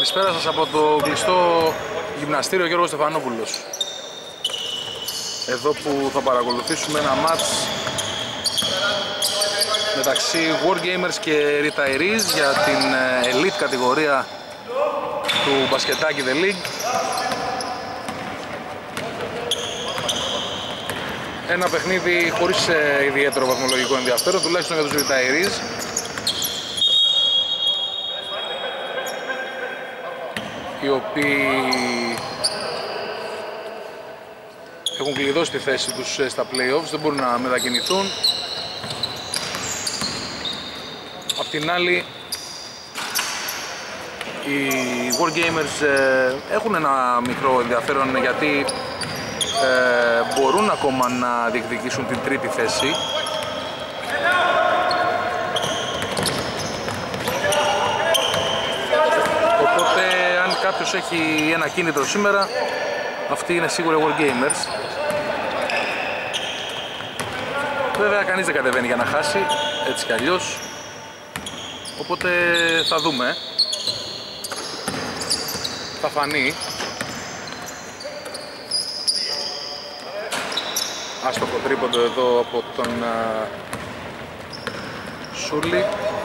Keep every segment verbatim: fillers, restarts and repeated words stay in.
Καλησπέρα σας από το κλειστό γυμναστήριο Γιώργος Στεφανόπουλος. Εδώ που θα παρακολουθήσουμε ένα μάτς μεταξύ Wargamers και Retirees για την Elite κατηγορία του μπασκετάκι The League. Ένα παιχνίδι χωρίς ιδιαίτερο βαθμολογικό ενδιαφέρον, τουλάχιστον για τους Retirees. Οι οποίοι έχουν κλειδώσει τη θέση τους στα play-offs, δεν μπορούν να μετακινηθούν. Απ' την άλλη, οι Wargamers έχουν ένα μικρό ενδιαφέρον γιατί ε, μπορούν ακόμα να διεκδικήσουν την τρίτη θέση. Οπότε αν κάποιος έχει ένα κίνητρο σήμερα, αυτοί είναι σίγουρα Wargamers. Βέβαια κανείς δεν κατεβαίνει για να χάσει, έτσι κι αλλιώς. Οπότε θα δούμε. Θα φανεί. Άστοχο τρίποντο εδώ από τον uh, Σούλη.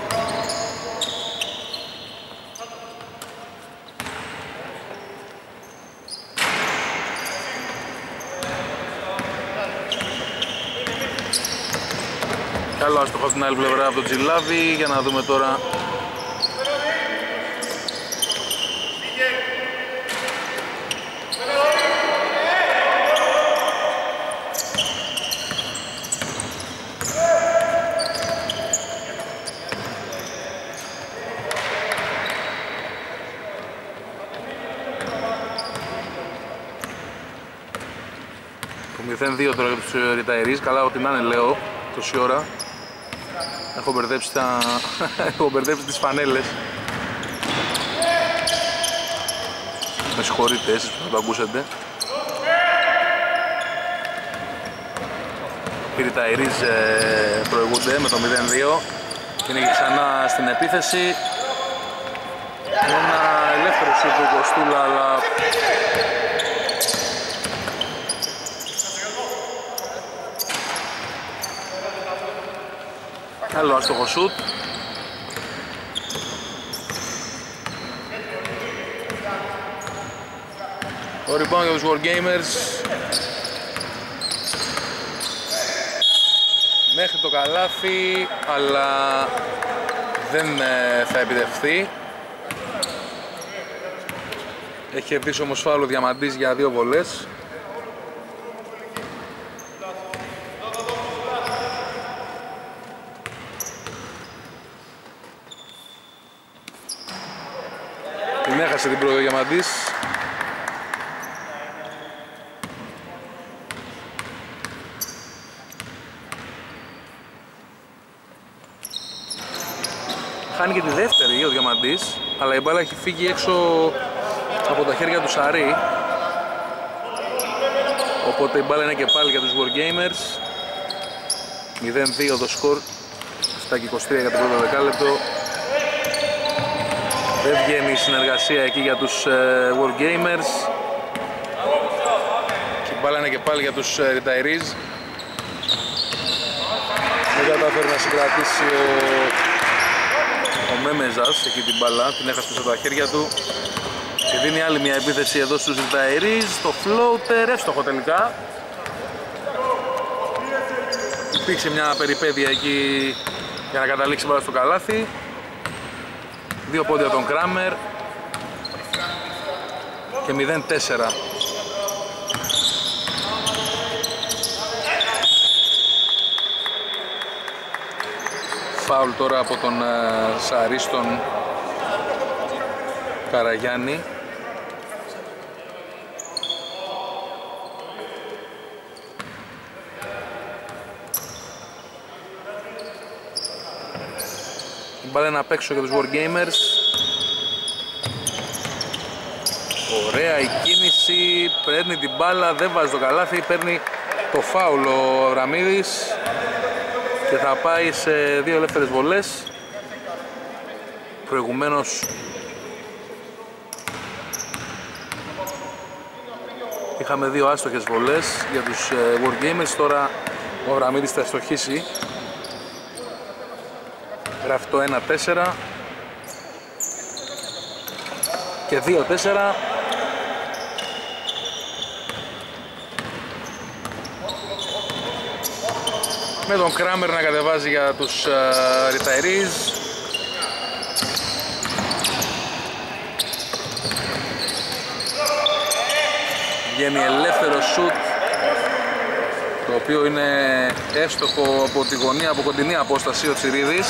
Καλό άστοχο από την άλλη πλευρά από τον Τζιλάβη, για να δούμε τώρα. Το μηδέν δύο τώρα για τους Retirees, καλά ότι να είναι λέω τόση ώρα. Έχω μπερδέψει, τα... Έχω μπερδέψει τις φανέλες. Με συγχωρείτε εσείς που θα το ακούσετε. Οι Retirees ε, προηγούνται με το μηδέν δύο και είναι και ξανά στην επίθεση. Ένα ελεύθερο σουτ του Κωστούλα, αλλά άλλο άστοχο σουτ. Ο rebound για τους Wargamers. Μέχρι το καλάθι, αλλά δεν θα επιτευχθεί. Έχει κερδίσει όμως φάουλ ο Διαμαντής για δύο βολές. Την έχασε την πρώτη ο Διαμαντής. Χάνει και τη δεύτερη ο Διαμαντής, αλλά η μπάλα έχει φύγει έξω από τα χέρια του Σαρή. Οπότε η μπάλα είναι και πάλι για τους Wargamers. μηδέν δύο το σκορ, εφτά και είκοσι τρία για το πρώτο δεκάλεπτο. Δεν βγαίνει η συνεργασία εκεί για τους ε, Wargamers. Και η μπάλα είναι και πάλι για τους ε, Retirees. Δεν καταφέρει να συγκρατήσει ο, ο Μέμεζας εκεί την μπάλα, την έχασε πίσω από τα χέρια του. Και δίνει άλλη μια επίθεση εδώ στους Retirees. Το floater, εύστοχο τελικά. Υπήρξε μια περιπέτεια εκεί για να καταλήξει μπάλα στο καλάθι. Δύο πόντια τον Κράμερ και μηδέν τέσσερα. Φάουλ τώρα από τον uh, Σαρή στον Καραγιάννη. Η μπάλα είναι απ' έξω για τους Wargamers. Ωραία η κίνηση, παίρνει την μπάλα, δεν βάζει το καλάθι, παίρνει το φάουλ ο Αβραμίδης και θα πάει σε δύο ελεύθερες βολές. Προηγουμένως Είχαμε δύο άστοχες βολές για τους Wargamers, τώρα ο Αβραμίδης θα αστοχίσει. Γράφει το ένα τέσσερα και δύο τέσσερα. Με τον Κράμερ να κατεβάζει για τους uh, retirees. Βγαίνει ελεύθερο σουτ, το οποίο είναι εύστοχο από τη γωνία, από κοντινή απόσταση ο Τσιρίδης.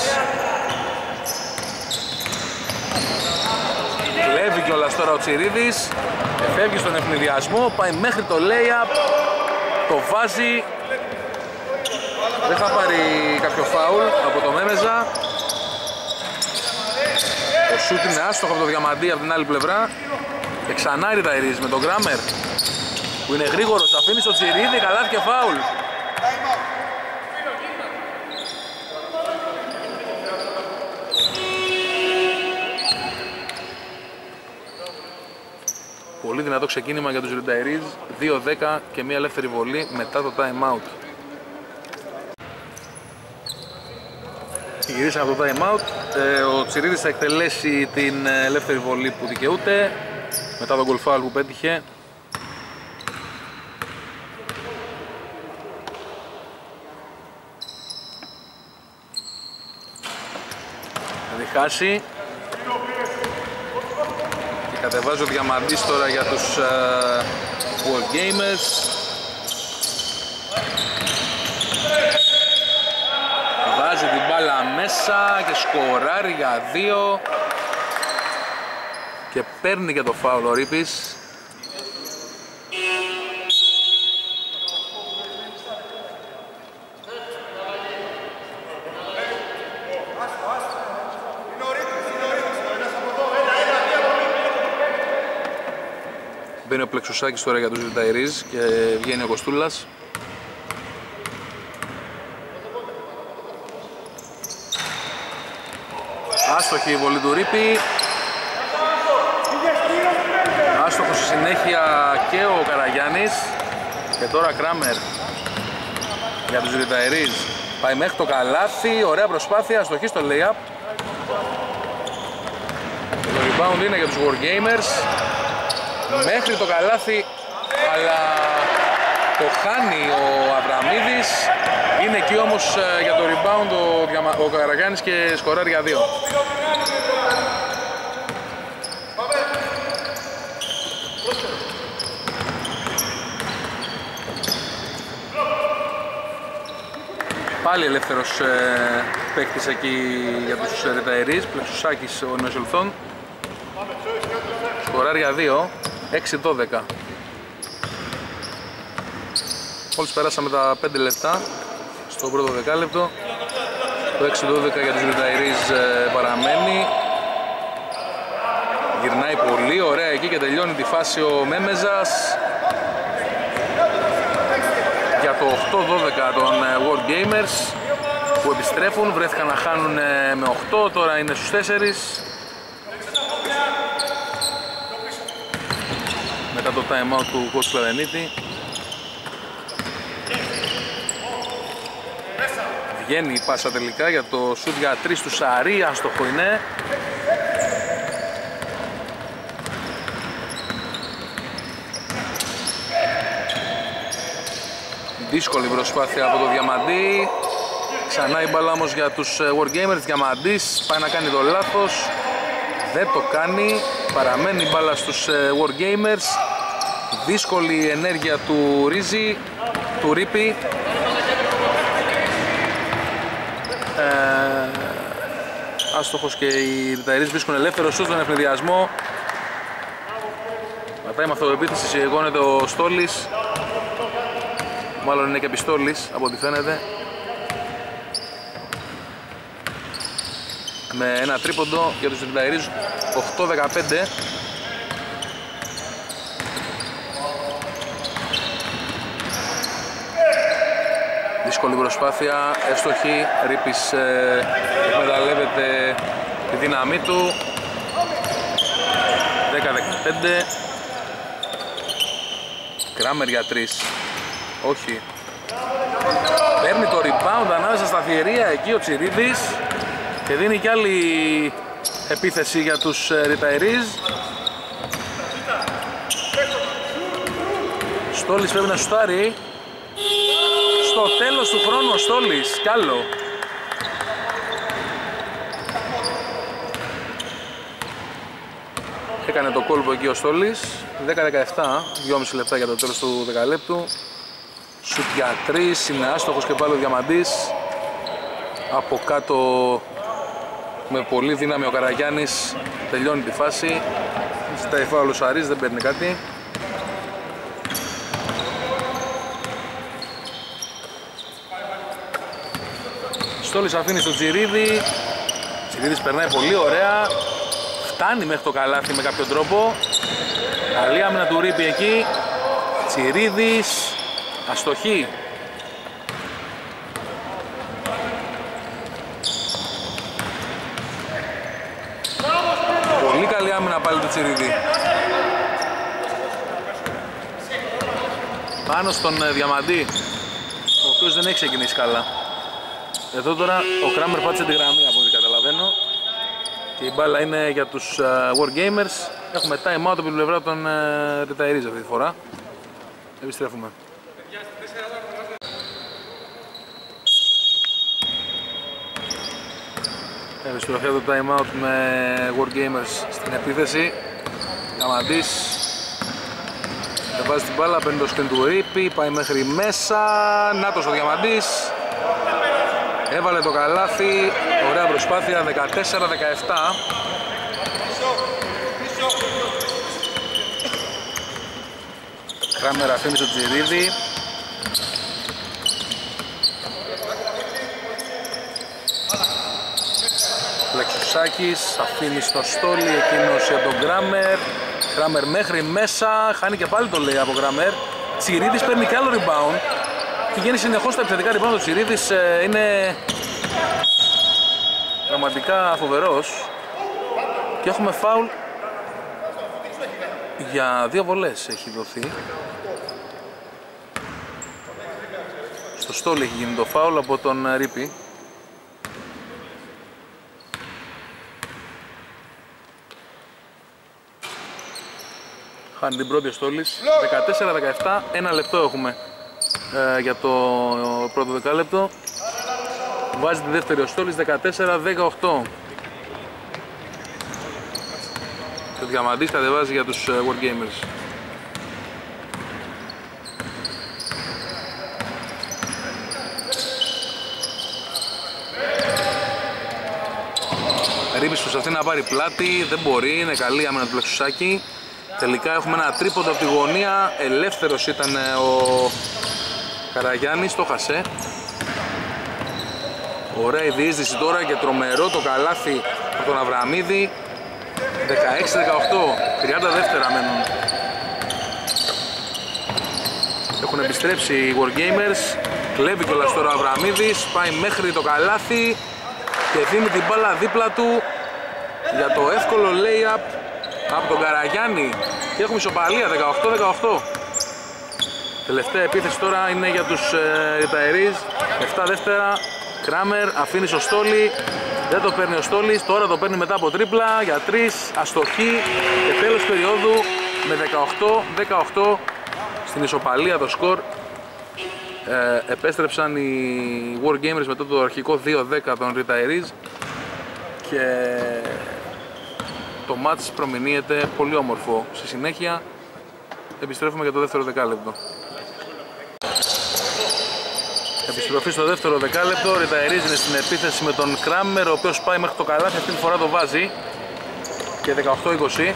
Κλέβει κιόλας τώρα ο Τσιρίδης, φεύγει στον ευνηδιασμό, πάει μέχρι το lay-up, το βάζει. Δεν θα πάρει κάποιο φάουλ από το Μέμεζα. Το σουτ είναι άστοχο από το Διαμαντή από την άλλη πλευρά. Και ξανά retirees με τον Γκράμερ που είναι γρήγορος, αφήνει στο Τσιρίδη, καλάθι και φάουλ. Πολύ δυνατό ξεκίνημα για τους retirees, δύο δέκα και μία ελεύθερη βολή μετά το time out. Γυρίσαμε από το time out, ε, ο Τσιρίδης θα εκτελέσει την ελεύθερη βολή που δικαιούται μετά τον goal foul που πέτυχε. Θα διχάσει και κατεβάζει ο Διαμαντής τώρα για τους uh, Wargamers. Βάζει την μπάλα μέσα και σκοράρει για δύο και παίρνει και το φάουλ ο Ρίπης. Μπαίνει ο Πλεξουσάκης τώρα για τους retirees και βγαίνει ο Κοστούλας. Άστοχη η βολή του Ρίπη. Άστοχος στη συνέχεια και ο Καραγιάννης. Και τώρα Κράμερ για τους retirees. Πάει μέχρι το καλάθι, ωραία προσπάθεια, αστοχή στο lay-up. Το rebound είναι για τους Wargamers. Μέχρι το καλάθι, αλλά το χάνει ο Αβραμίδης. Είναι εκεί όμως για το rebound ο, ο Καραγιάννης και σκοράρει για δύο. Πάλι ελεύθερος ε, παίκτης εκεί για τους retirees, Πλεξουσάκης ο Νεοσελθών. Σκοράρει για δύο, έξι δώδεκα. Μόλις περάσαμε τα πέντε λεπτά στο πρώτο δεκάλεπτο. Το έξι δώδεκα για τους retirees ε, παραμένει. Γυρνάει πολύ ωραία εκεί και τελειώνει τη φάση ο Μέμεζας. Για το οκτώ δώδεκα των Wargamers που επιστρέφουν, βρέθηκαν να χάνουν με οκτώ, τώρα είναι στους τέσσερα. Μετά το time out του coach Κλαδενίτη. Βγαίνει η πάσα τελικά για το σουτ για τρεις του Σαρή, άστοχο είναι. Δύσκολη προσπάθεια από το Διαμαντή. Ξανά η μπάλα όμως για τους Wargamers. Διαμαντής πάει να κάνει το λάθος. Δεν το κάνει. Παραμένει η μπάλα στους Wargamers. Δύσκολη ενέργεια του Ρίζη, του Ρίπη. Ε, άστοχος και οι retirees βρίσκουν ελεύθερο σουτ στον ευνηδιασμό. Πατάει με αυτοεπίθεση, σηκώνεται ο Στόλης. Μάλλον είναι και πιστόλης από ό,τι φαίνεται. Με ένα τρίποντο για τους retirees, οκτώ δεκαπέντε. Δύσκολη προσπάθεια, εύστοχη. Ρίπης ε, εκμεταλλεύεται τη δύναμή του. δέκα δεκαπέντε. Κράμερ για τρεις. Όχι. Παίρνει το rebound ανάμεσα στα θηρία εκεί ο Τσιρίδης και δίνει κι άλλη επίθεση για τους Ριταερίς. Στόλης πρέπει να σουτάρει. Στο τέλος του χρόνου ο Στόλης, κι άλλο. Έκανε το κόλπο εκεί ο Στόλης. δέκα δεκαεπτά, δυόμισι λεπτά για το τέλος του δεκαλέπτου. Σουτ για τρεις, είναι άστοχος και πάλι ο Διαμαντής. Από κάτω με πολύ δύναμη ο Καραγιάννης τελειώνει τη φάση. Ζητάει φάουλ ο Σαρής, δεν παίρνει κάτι. Στόλης αφήνει στο Τσιρίδη. Τσιρίδης περνάει πολύ ωραία. Φτάνει μέχρι το καλάθι με κάποιο τρόπο. Καλή άμυνα του Ρίπη εκεί. Τσιρίδης. Αστοχή. Πολύ καλή άμυνα πάλι του Τσιρίδη. Πάνω στον Διαμαντή, ο οποίος δεν έχει ξεκινήσει καλά. Εδώ τώρα ο Κράμερ πάτησε τη γραμμή από ό,τι καταλαβαίνω. Και η μπάλα είναι για τους uh, Wargamers. Έχουμε time out από την πλευρά των uh, Retirees αυτή τη φορά. Επιστρέφουμε. Επιστροφή από το time out με Wargamers στην επίθεση. Διαμαντής δεν βάζει την μπάλα, παίρνει το screen του Ρίπη, πάει μέχρι μέσα. Νάτος ο Διαμαντής. Έβαλε το καλάθι, ωραία προσπάθεια, δεκατέσσερα δεκαεπτά. Κράμερ αφήνει στο Τσιρίδη. Πλεξουσάκης αφήνει στο Στόλι, εκείνος για τον Κράμερ. Κράμερ μέχρι μέσα, χάνει και πάλι το λέει από Κράμερ. Τσιρίδης παίρνει και άλλο rebound. Πηγαίνει συνεχώς στα επιθετικά rebound, ο Τσιρίδης ε, είναι πραγματικά φοβερός. Και έχουμε φάουλ για δύο βολές έχει δοθεί. Στο Στόλι έχει γίνει το φάουλ από τον Ρίπη. Χάνει την πρώτη ο Στόλης. δεκατέσσερα δεκαεπτά, ένα λεπτό έχουμε ε, για το πρώτο δεκάλεπτο. Βάζει τη δεύτερη ο Στόλης, δεκατέσσερα δεκαοκτώ. Και ο Διαμαντής κατεβάζει για τους Wargamers. Ρίπης προσπαθεί να πάρει πλάτη, δεν μπορεί, είναι καλή άμυνα του Πλεξουσάκη. Τελικά έχουμε ένα τρίποντο από τη γωνία, ελεύθερος ήταν ο Καραγιάννης, το χασέ. Ωραία η διείσδυση τώρα και τρομερό το καλάθι από τον Αβραμίδη. δεκαέξι δεκαοκτώ, τριάντα δεύτερα μένουν. Έχουν επιστρέψει οι Wargamers. Κλέβει κιόλας τώρα ο Αβραμίδης, πάει μέχρι το καλάθι και δίνει την μπάλα δίπλα του για το εύκολο lay-up από τον Καραγιάννη. Και έχουμε ισοπαλία, δεκαοκτώ δεκαοκτώ. Τελευταία επίθεση τώρα είναι για τους Retirees. επτά δεύτερα. Κράμερ αφήνει στο Στόλι. Δεν το παίρνει ο Στόλης. Τώρα το παίρνει μετά από τρίπλα για τρεις. Αστοχή. Και τέλος περίοδου με δεκαοκτώ δεκαοκτώ στην ισοπαλία το σκορ. Ε, επέστρεψαν οι Wargamers μετά το αρχικό δύο δέκα των Retirees. Και το μάτς προμηνύεται πολύ όμορφο. Στη συνέχεια επιστρέφουμε για το δεύτερο δεκάλεπτο. Επιστροφή στο δεύτερο δεκάλεπτο, ο Retirees είναι στην επίθεση με τον Κράμερ, ο οποίος πάει μέχρι το καλάθι, αυτή τη φορά το βάζει και δεκαοκτώ είκοσι.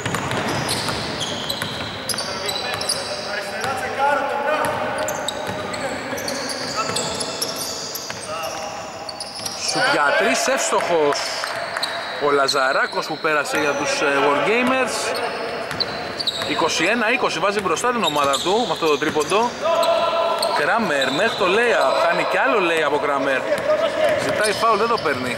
Σουτ για τρεις, εύστοχος ο Λαζαράκος που πέρασε για τους Wargamers. είκοσι ένα είκοσι, βάζει μπροστά την ομάδα του με αυτό το τρίποντο. Κράμερ μέχρι το lay-up, κάνει κι άλλο lay από Κράμερ. Ζητάει φάουλ, δεν το παίρνει.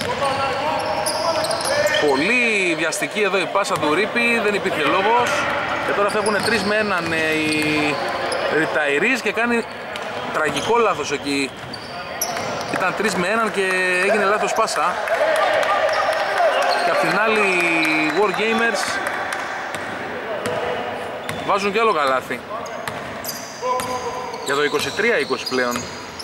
Πολύ βιαστική εδώ η πάσα του Ρίπη, δεν υπήρχε λόγος. Και τώρα φεύγουν τρεις με έναν οι Ριταϊρής και κάνει τραγικό λάθος εκεί. Ήταν τρεις με έναν και έγινε λάθος πάσα. Και απ' την άλλη οι Wargamers βάζουν κι άλλο καλάθι. Για το είκοσι τρία είκοσι πλέον.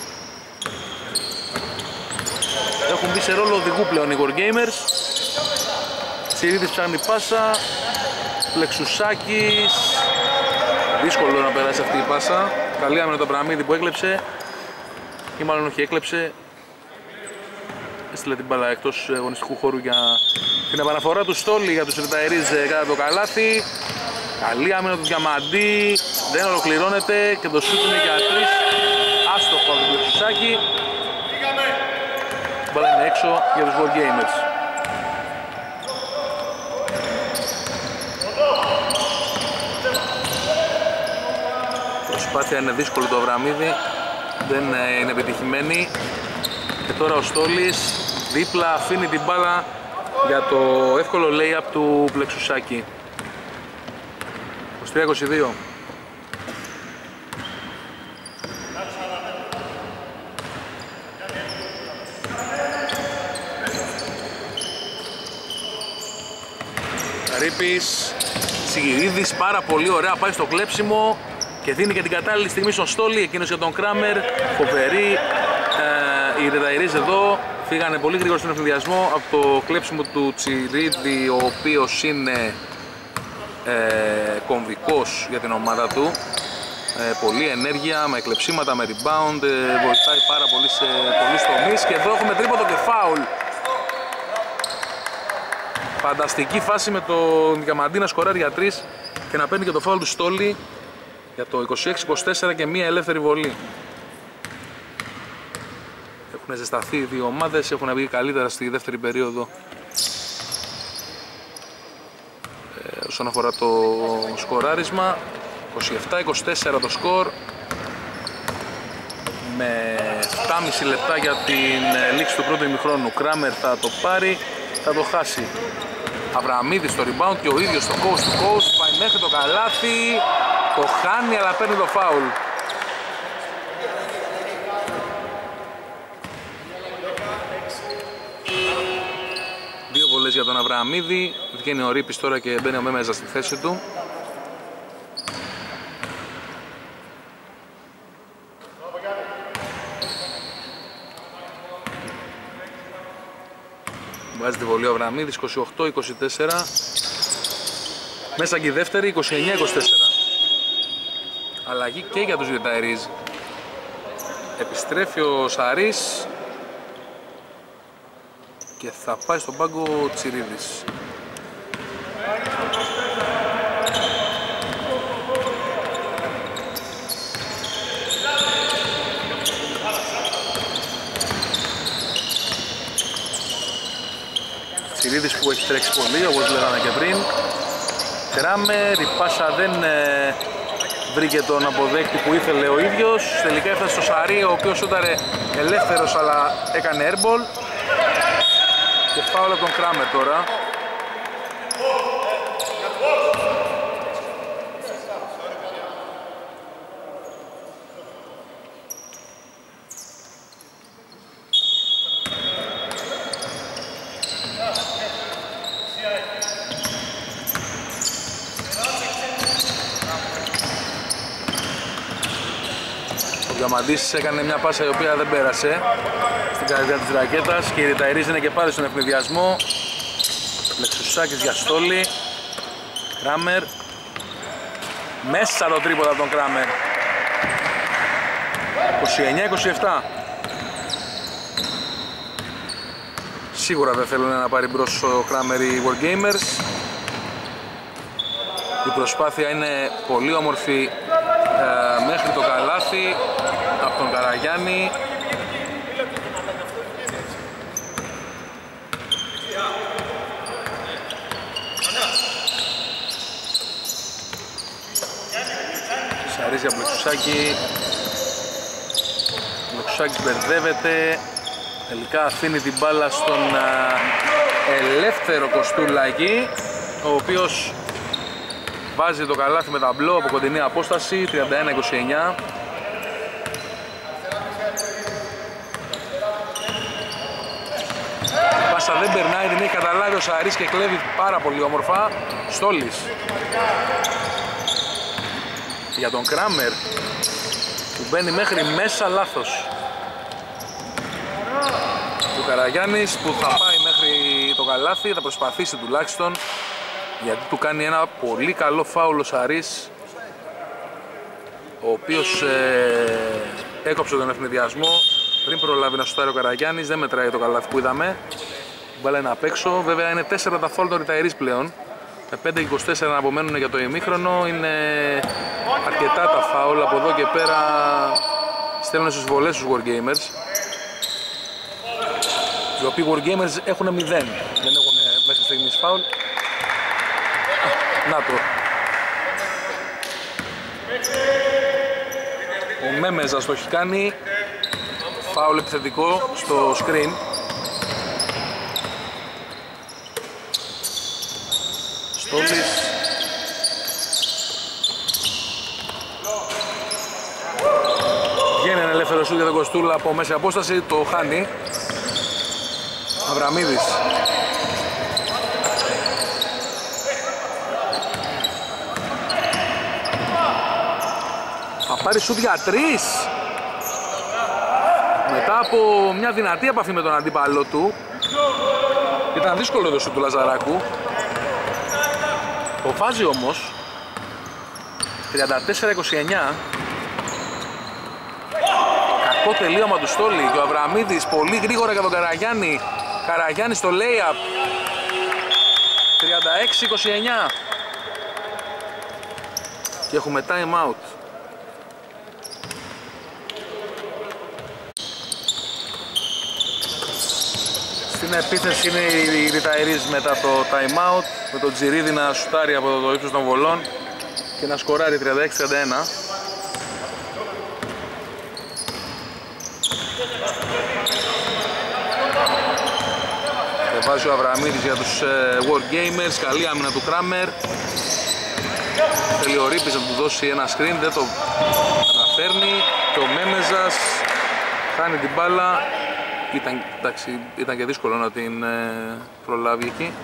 Έχουν μπει σε ρόλο οδηγού πλέον οι Wargamers. Τσιρίδης ψάχνει πάσα. Πλεξουσάκης. Δύσκολο να περάσει αυτή η πάσα. Καλή άμυνα το Μπραμίδη που έκλεψε. Ή μάλλον όχι έκλεψε. Έστειλε την μπάλα εκτός αγωνιστικού χώρου για την επαναφορά του Στόλη για τους Ριταϊρείς κατά το καλάθι. Καλή άμυνα του Διαμαντή. Δεν ολοκληρώνεται και το σούτ είναι για τρεις. Άστοχο από τον Πλεξουσάκη. Η μπάλα είναι έξω για τους Wargamers. Προσπάθεια είναι δύσκολη το Αβραμίδη, δεν είναι επιτυχημένη. Και τώρα ο Στόλης δίπλα αφήνει την μπάλα για το εύκολο lay-up του Πλεξουσάκη. είκοσι τρία είκοσι δύο. Ρήπης, Σιγηρίδης, πάρα πολύ ωραία, πάει στο κλέψιμο και δίνει και την κατάλληλη στιγμή στον Στόλη, εκείνος για τον Κράμερ. Φοβερή, ε, οι Ριταϊρείς εδώ φύγανε πολύ γρήγορα στον ευνηδιασμό από το κλέψιμο του Τσιρίδη, ο οποίος είναι ε, κομβικός για την ομάδα του. Ε, πολλή ενέργεια, με κλεψίματα, με rebound, ε, βοηθάει πάρα πολύ σε πολλούς τομείς. Και εδώ έχουμε τρίποντο και φάουλ. Φανταστική φάση με τον Διαμαντή να σκοράρει για τρεις και να παίρνει και το φάουλ του Στόλη για το είκοσι έξι είκοσι τέσσερα και μία ελεύθερη βολή. Έχουν ζεσταθεί οι δύο ομάδες, έχουν βγει καλύτερα στη δεύτερη περίοδο ε, όσον αφορά το σκοράρισμα. είκοσι επτά είκοσι τέσσερα το σκορ, με επτά και μισό λεπτά για την λήξη του πρώτου ημιχρόνου. Κράμερ θα το πάρει, θα το χάσει. Αβραμίδης στο rebound και ο ίδιος στο coast to coast, πάει μέχρι το καλάθι, το χάνει αλλά παίρνει το φάουλ. Δύο βολές για τον Αβραμίδη, βγαίνει ο Ρήπης τώρα και μπαίνει ο Μέμεζα στη θέση του. Βάζει τη βολή ο Αβραμίδης, είκοσι οκτώ είκοσι τέσσερα. Μέσα και η δεύτερη, είκοσι εννέα είκοσι τέσσερα. Αλλαγή και για τους Ριταϊρείς. Επιστρέφει ο Σαρής και θα πάει στον πάγκο ο Τσιρίδης. Τσιρίδης που έχει τρέξει πολύ, όπως λέγαμε και πριν. Κράμερ, η πάσα δεν ε, βρήκε τον αποδέκτη που ήθελε ο ίδιος. Τελικά έφτασε στο Σαρί, ο οποίος ήτανε ελεύθερος αλλά έκανε airball. Και φάουλ από τον Κράμερ τώρα. Ο Διαμαντής έκανε μια πάσα η οποία δεν πέρασε στην καρδιά της ρακέτας και οι Ριταϊρείς είναι και πάλι στον ευνηδιασμό. Πλεξουσάκης για Στόλη. Κράμερ. Μέσα το τρίποντα από τον Κράμερ. είκοσι εννέα είκοσι επτά. Σίγουρα δεν θέλουν να πάρει μπρος ο Κράμερ οι Wargamers. Η προσπάθεια είναι πολύ όμορφη ε, μέχρι το καλάθι από τον Καραγιάννη. Σαρής για Πλεξουσάκη. Πλεξουσάκης μπερδεύεται. Τελικά αφήνει την μπάλα στον ε, ελεύθερο Κοστούλα εκεί, ο οποίος βάζει το καλάθι με ταμπλό από κοντινή απόσταση, τριάντα ένα είκοσι εννιά. Πάσα δεν περνάει, την έχει καταλάβει ο Σαρής και κλέβει πάρα πολύ όμορφα. Στόλης για τον Κράμερ που μπαίνει μέχρι μέσα, λάθος. Ο Καραγιάννης που θα πάει μέχρι το καλάθι, θα προσπαθήσει τουλάχιστον, γιατί του κάνει ένα πολύ καλό φάουλ ο Σαρής, ο οποίος ε, έκοψε τον ευνηδιασμό πριν προλάβει να σουτάρει ο Καραγιάννης. Δεν μετράει το καλάθι που είδαμε. Η μπάλα είναι απ' έξω. Βέβαια είναι τέσσερα τα φάουλ των Ριταηρίς πλέον. Με πέντε είκοσι τέσσερα να απομένουν για το ημίχρονο. Είναι αρκετά τα φάουλ. Από εδώ και πέρα στέλνουν στις βολές τους Wargamers. Οι οποίοι Wargamers έχουν μηδέν. Δεν έχουν μέχρι στιγμής φάουλ. Να το. Ο Μέμεζας το έχει κάνει. Φάουλ επιθετικό στο screen. Στόλης. Βγαίνει ένα ελεύθερο σούτ για τον Κοστούλα από μέση απόσταση, το χάνει. Αβραμίδης. Θα πάρει σούτ για τρεις. Μετά από μια δυνατή επαφή με τον αντίπαλό του. Ήταν δύσκολο το σούτ του Λαζαράκου. Το βάζει όμως. τριάντα τέσσερα είκοσι εννιά. Κακό τελείωμα του Στόλη και ο Αβραμίδης πολύ γρήγορα για τον Καραγιάννη. Καραγιάννη στο lay-up. τριάντα έξι είκοσι εννιά. Και έχουμε time out. Στην επίθεση είναι οι Ριταηρίς μετά το time out, με τον Τζιρίδη να σουτάρει από το ύψος των βολών και να σκοράρει τριάντα έξι τριάντα ένα. Βάζει ο Αβραμίδης για τους Wargamers, καλή άμυνα του Κράμερ. Θέλει ο Ρίπης να του δώσει ένα screen, δεν το αναφέρνει. Και ο Μέμεζας χάνει την μπάλα. Ήταν, εντάξει, ήταν και δύσκολο να την ε, προλάβει εκεί.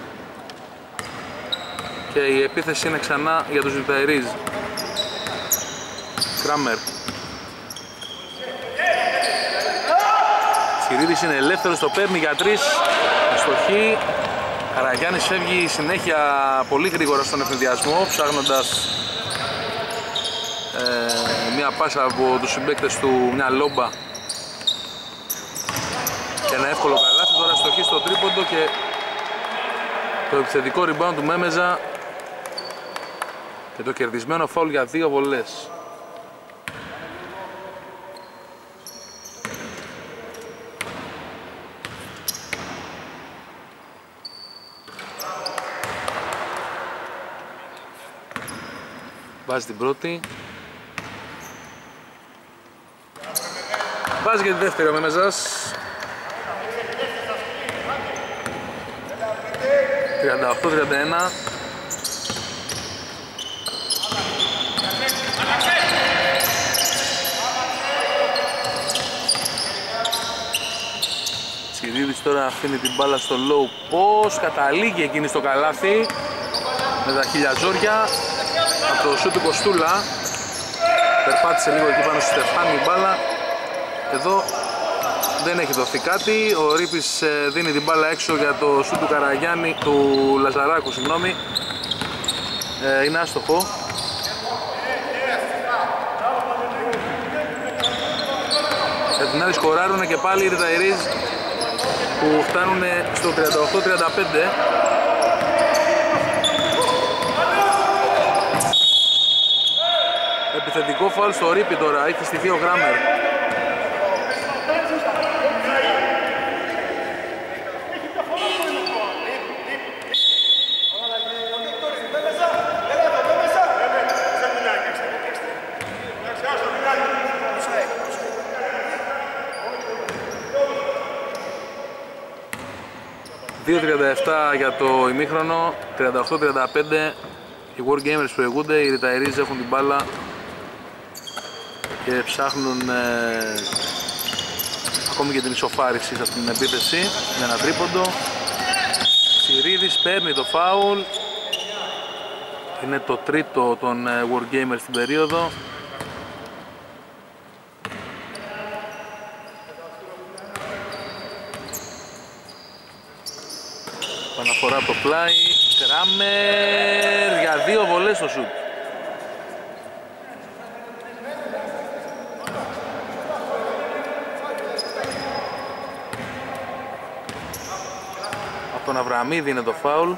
Και η επίθεση είναι ξανά για τους Ριταηρίς. Κράμερ. Σιρίδης είναι ελεύθερος, το παίρνει για τρεις. Αστοχή. Καραγιάννης φεύγει συνέχεια πολύ γρήγορα στον ευνηδιασμό, ψάχνοντας ε, μια πάσα από τους συμπαίκτες του, μια λόμπα. Και ένα εύκολο καλάθι, τώρα αστοχή στο τρίποντο και το επιθετικό rebound του Μέμεζα και το κερδισμένο φάουλ για δύο βολές. Βάζει την πρώτη. Βάζει και τη δεύτερη ο Μέμεζας. τριάντα οκτώ τριάντα ένα. Τσιρίδης τώρα αφήνει την μπάλα στο low post. Καταλήγει εκείνη στο καλάθι με τα χιλιαζόρια από το σούτ του Κοστούλα. Περπάτησε λίγο εκεί πάνω στη Στεφάνη η μπάλα. Εδώ δεν έχει δοθεί κάτι. Ο Ρίπης δίνει την μπάλα έξω για το σούτ του Καραγιάννη, του Λαζαράκου, συγγνώμη. Ε, είναι άστοχο. Για την άλλη σκοράρουν και πάλι οι Ριταηρίς που φτάνουν στο τριάντα οκτώ τριάντα πέντε. Επιθετικό φάουλ στο Ρίπη τώρα, έχει στηθεί ο Κράμερ. δύο τριάντα επτά για το ημίχρονο, τριάντα οκτώ τριάντα πέντε Οι Wargamers προηγούνται, οι Retirees έχουν την μπάλα και ψάχνουν ε, ακόμη και την ισοφάριση σε αυτήν την επίθεση με ένα τρίποντο. Σιρίδης παίρνει το φάουλ. Είναι το τρίτο των ε, Wargamers στην περίοδο. Παναφορά από το πλάι. Κράμερ για δύο βολές στο σουτ. Από τον Αβραμίδη είναι το φάουλ.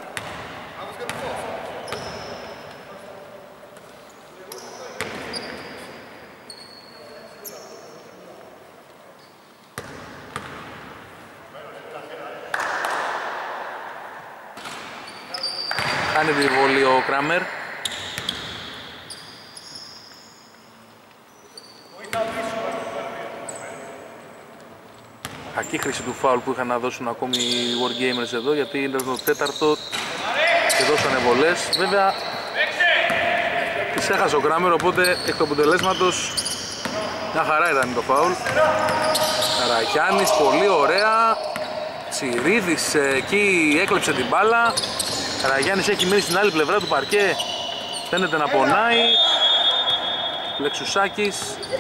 Κάνει τη βολή ο Κράμερ. Κακή χρήση του φάουλ που είχαν να δώσουν ακόμη οι Wargamers εδώ, γιατί είναι το τέταρτο και δώσανε βολές. Βέβαια τις έχασε ο Κράμερ, οπότε εκ του αποτελέσματος μια χαρά ήταν το φάουλ. Καραγιάννης, πολύ ωραία. Τσιρίδης εκεί έκλεψε την μπάλα. Καραγιάννης έχει μείνει στην άλλη πλευρά του παρκέ, φαίνεται να πονάει. Λεξουσάκης.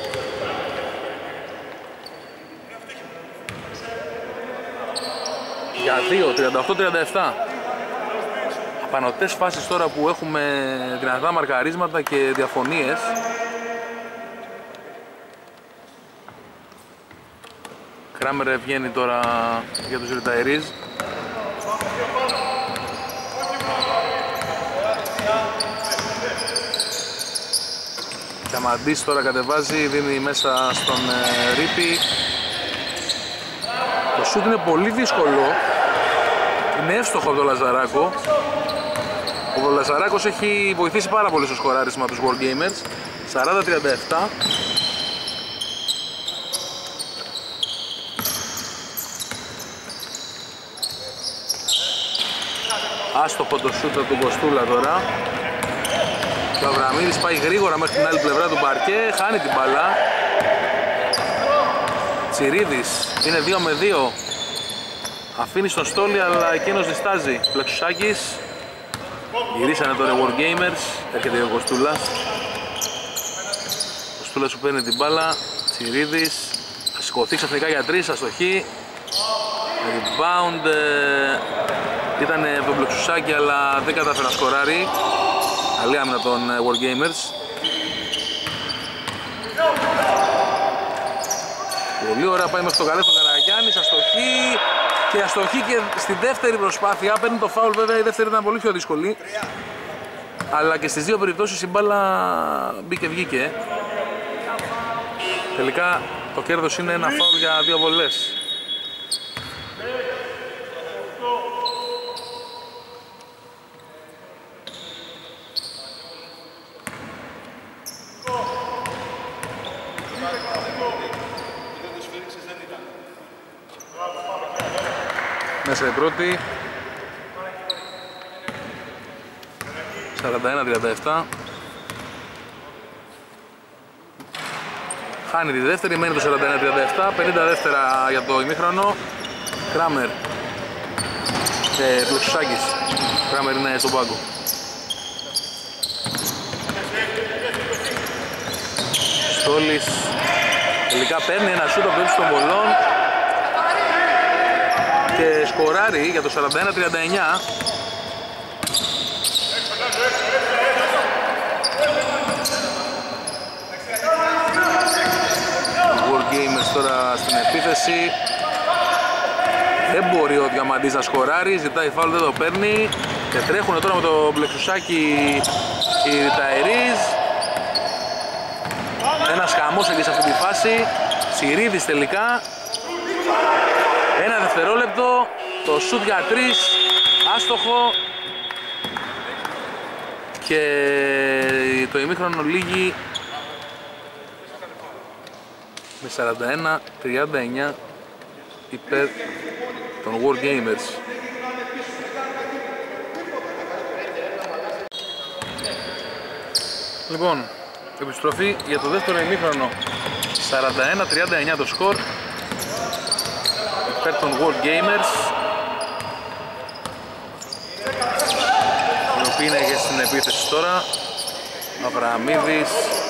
Για δύο, τριάντα οκτώ τριάντα επτά. Απανωτές φάσεις τώρα που έχουμε δυνατά μαρκαρίσματα και διαφωνίες. Κράμερ βγαίνει τώρα για τους Retirees. Καμαντής τώρα κατεβάζει, δίνει μέσα στον ε, Ρίπη. Το σούτ είναι πολύ δύσκολο. Είναι εύστοχο από τον Λαζαράκο. Ο Λαζαράκος έχει βοηθήσει πάρα πολύ στο σκοράρισμα τους Wargamers. σαράντα τριάντα επτά. Άστοχο το σούτ από τον Κοστούλα τώρα. Και ο Αβραμίδης πάει γρήγορα μέχρι την άλλη πλευρά του παρκέ, χάνει την μπάλα. Τσιρίδης είναι δύο με δύο. Αφήνει στον Στόλι, αλλά εκείνος διστάζει. Πλεξουσάκης. Γυρίσανε τώρα οι Wargamers. Έρχεται ο Κοστούλας. Ο Κοστούλας σου παίρνει την μπάλα. Τσιρίδης. Θα σηκωθεί ξαφνικά για τρεις, αστοχή. Rebound. Ήταν από τον Πλεξουσάκη, αλλά δεν κατάφερε να σκοράρει. Καλή άμυνα των Wargamers. Πολύ ωραία, πάει μέχρι το καλέ στο Καραγιάννης, αστοχή. Και αστοχή και στη δεύτερη προσπάθεια. Παίρνει το φάουλ, βέβαια η δεύτερη ήταν πολύ πιο δύσκολη. Αλλά και στις δύο περιπτώσεις η μπάλα μπήκε βγήκε. Τελικά το κέρδος είναι ένα φάουλ για δύο βολές. Μέσα η πρώτη. σαράντα ένα τριάντα επτά. Χάνει τη δεύτερη, μένει το σαράντα ένα τριάντα επτά. πενήντα δεύτερα για το ημίχρονο. Κράμερ. Ε, Πλεξουσάκης. Κράμερ είναι στον πάγκο. Στόλης. Τελικά παίρνει ένα σούτ από το ύψος των βολών και σκοράρει για το σαράντα ένα τριάντα εννιά. Wargamers τώρα στην επίθεση. Δεν μπορεί ο Διαμαντής να σκοράρει, ζητάει φάουλ, δεν το παίρνει. Και τρέχουν τώρα με το Πλεξουσάκι οι Retirees. Ένας χαμός εκεί σε αυτή τη φάση. Σιρίδης τελικά. Ένα δευτερόλεπτο. Το σουτ για τρεις. Άστοχο. Και το ημίχρονο λήγει με σαράντα ένα τριάντα εννιά υπέρ των Wargamers. Λοιπόν, επιστροφή για το δεύτερο ημίχρονο. σαράντα ένα τριάντα εννιά το σκορ υπέρ των World Gamers, οι οποίοι είναι και στην επίθεση τώρα. Αβραμίδης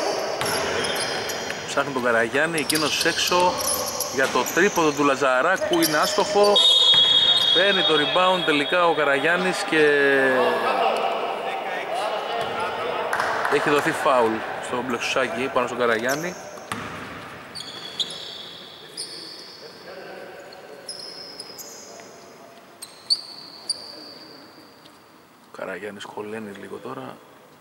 ψάχνει τον Καραγιάννη, εκείνος έξω για το τρίποδο του Λαζαράκου, είναι άστοχο. Παίρνει το rebound τελικά ο Καραγιάννης και έχει δοθεί φάουλ στο Μπλεξουσάκι πάνω στον Καραγιάννη. Ο Καραγιάννης κολλαίνει λίγο τώρα.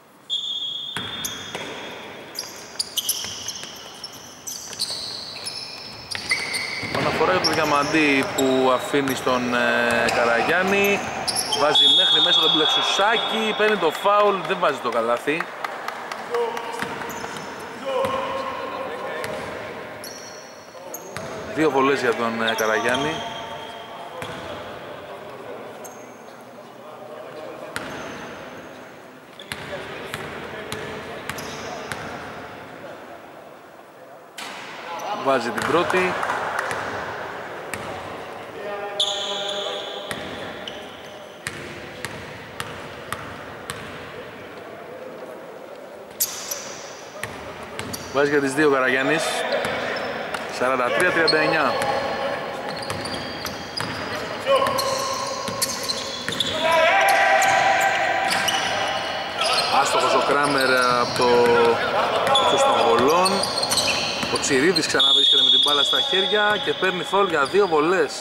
Αναφορά για το Διαμαντή που αφήνει στον ε, Καραγιάννη. Βάζει μέχρι μέσα τον Μπλεξουσάκι, παίρνει το φάουλ, δεν βάζει το καλάθι. Δύο βολές για τον ε, Καραγιάννη. Βάζει την πρώτη. Βάζει για τις δύο Καραγιάννης. σαράντα τρία τριάντα εννιά. Άστοχος ο Κράμερ από το ύψος των βολών. Ο Τσιρίδης ξαναβρίσκεται με την μπάλα στα χέρια και παίρνει φάουλ για δύο βολές.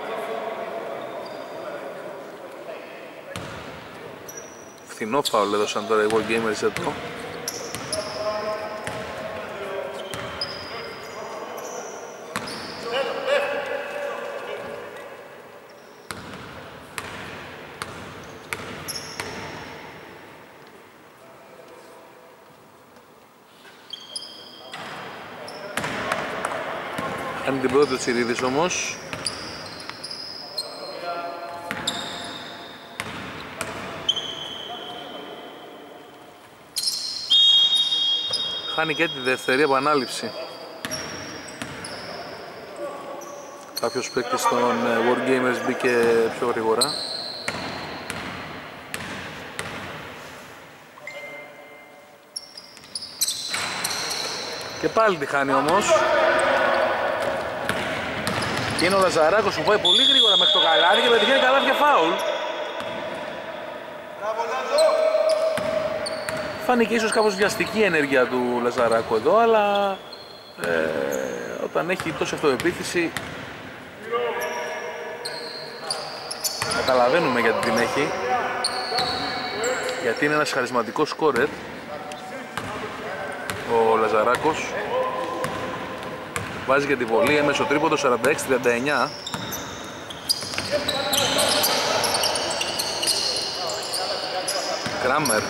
Φθηνό φάουλ έδωσαν τώρα οι World Gamers εδώ. Κάνει την πρώτη ο Τσιρίδης όμως. Χάνει και τη δεύτερη επανάληψη. Κάποιος παίκτης των World Gamers μπήκε πιο γρήγορα. Και πάλι τη χάνει όμως. Και είναι ο Λαζαράκος που πάει πολύ γρήγορα μέχρι το καλάθι και πετυχαίνει καλάθι και φάουλ. Φάνηκε ίσως κάπως βιαστική η ενέργεια του Λαζαράκου εδώ, αλλά ε, όταν έχει τόση αυτοεπίθεση καταλαβαίνουμε γιατί την έχει, γιατί είναι ένας χαρισματικός σκόρερ ο Λαζαράκος. Βάζει για τη βολή έμεσο τρίποντο σαράντα έξι τριάντα εννιά. Κράμερ.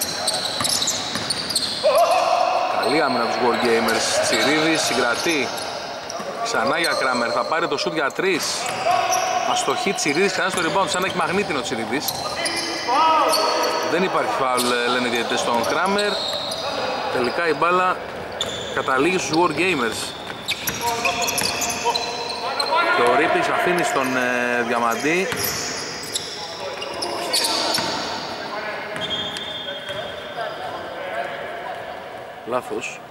Καλή άμυνα τους World Gamers. Τσιρίδης συγκρατεί. Ξανά για Κράμερ. Θα πάρει το σουτ για τρεις. Αστοχή Τσιρίδης ξανά στο rebound. Σαν να έχει μαγνήτινο Τσιρίδης. Δεν υπάρχει φάουλ, λένε οι διαιτητές, στον Κράμερ. Τελικά η μπάλα καταλήγει στους World Gamers. Και ο Ρίπης αφήνει στον ε, Διαμαντή. Λάθος.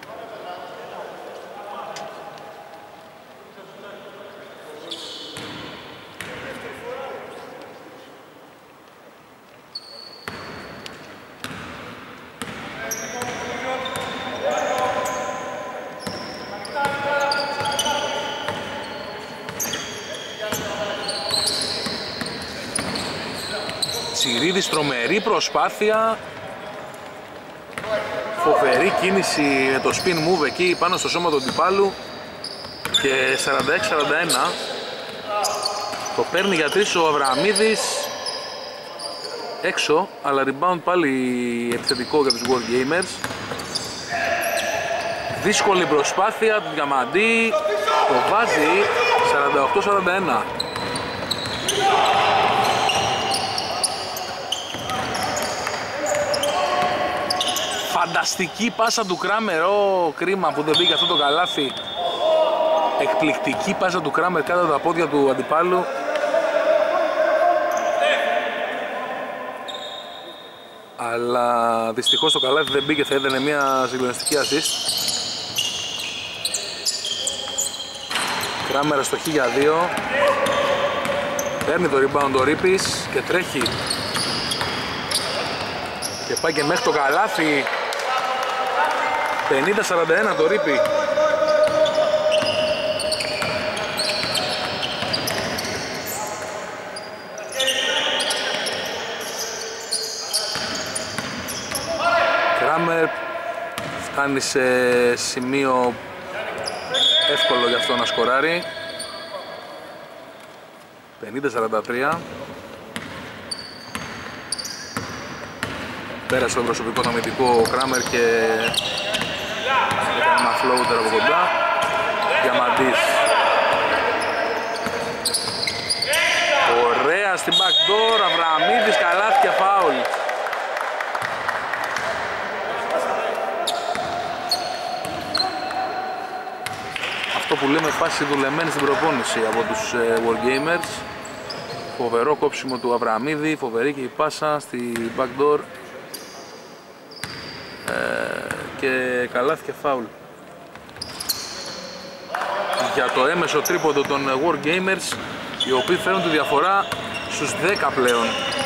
Τσιρίδης, τρομερή προσπάθεια. Φοβερή κίνηση με το spin move εκεί πάνω στο σώμα του αντιπάλου. Και σαράντα έξι σαράντα ένα. Το παίρνει για τρεις ο Αβραμίδης. Έξω, αλλά rebound πάλι επιθετικό για τους World Gamers. Δύσκολη προσπάθεια του Διαμαντή. Το βάζει σαράντα οκτώ σαράντα ένα. Φανταστική πάσα του Κράμερ, ω κρίμα που δεν μπήκε αυτό το καλάθι. Εκπληκτική πάσα του Κράμερ κάτω από τα πόδια του αντιπάλου. Αλλά δυστυχώς το καλάθι δεν μπήκε, θα έδαινε μια συγκλονιστική assist. Κράμερ στο χ για δύο. Παίρνει το rebound ο Ρίπης και τρέχει. Και πάει και μέχρι το καλάθι. πενήντα σαράντα ένα το Ρίπη. Κράμερ φτάνει σε σημείο εύκολο για αυτό να σκοράρει. πενήντα σαράντα τρία. Πέρασε το προσωπικό το αμυντικό ο Κράμερ και έκανε ένα floater από κοντά. Διαμαντής. Ωραία στην backdoor, Αβραμίδης, καλάθι και φάουλ. Αυτό που λέμε φάση δουλεμένη στην προπόνηση από τους ε, Wargamers. Φοβερό κόψιμο του Αβραμίδη, φοβερή και η πάσα στη backdoor. Και καλάθι και φάουλ για το έμεσο τρίποντο των Wargamers, οι οποίοι φέρουν τη διαφορά στους δέκα πλέον.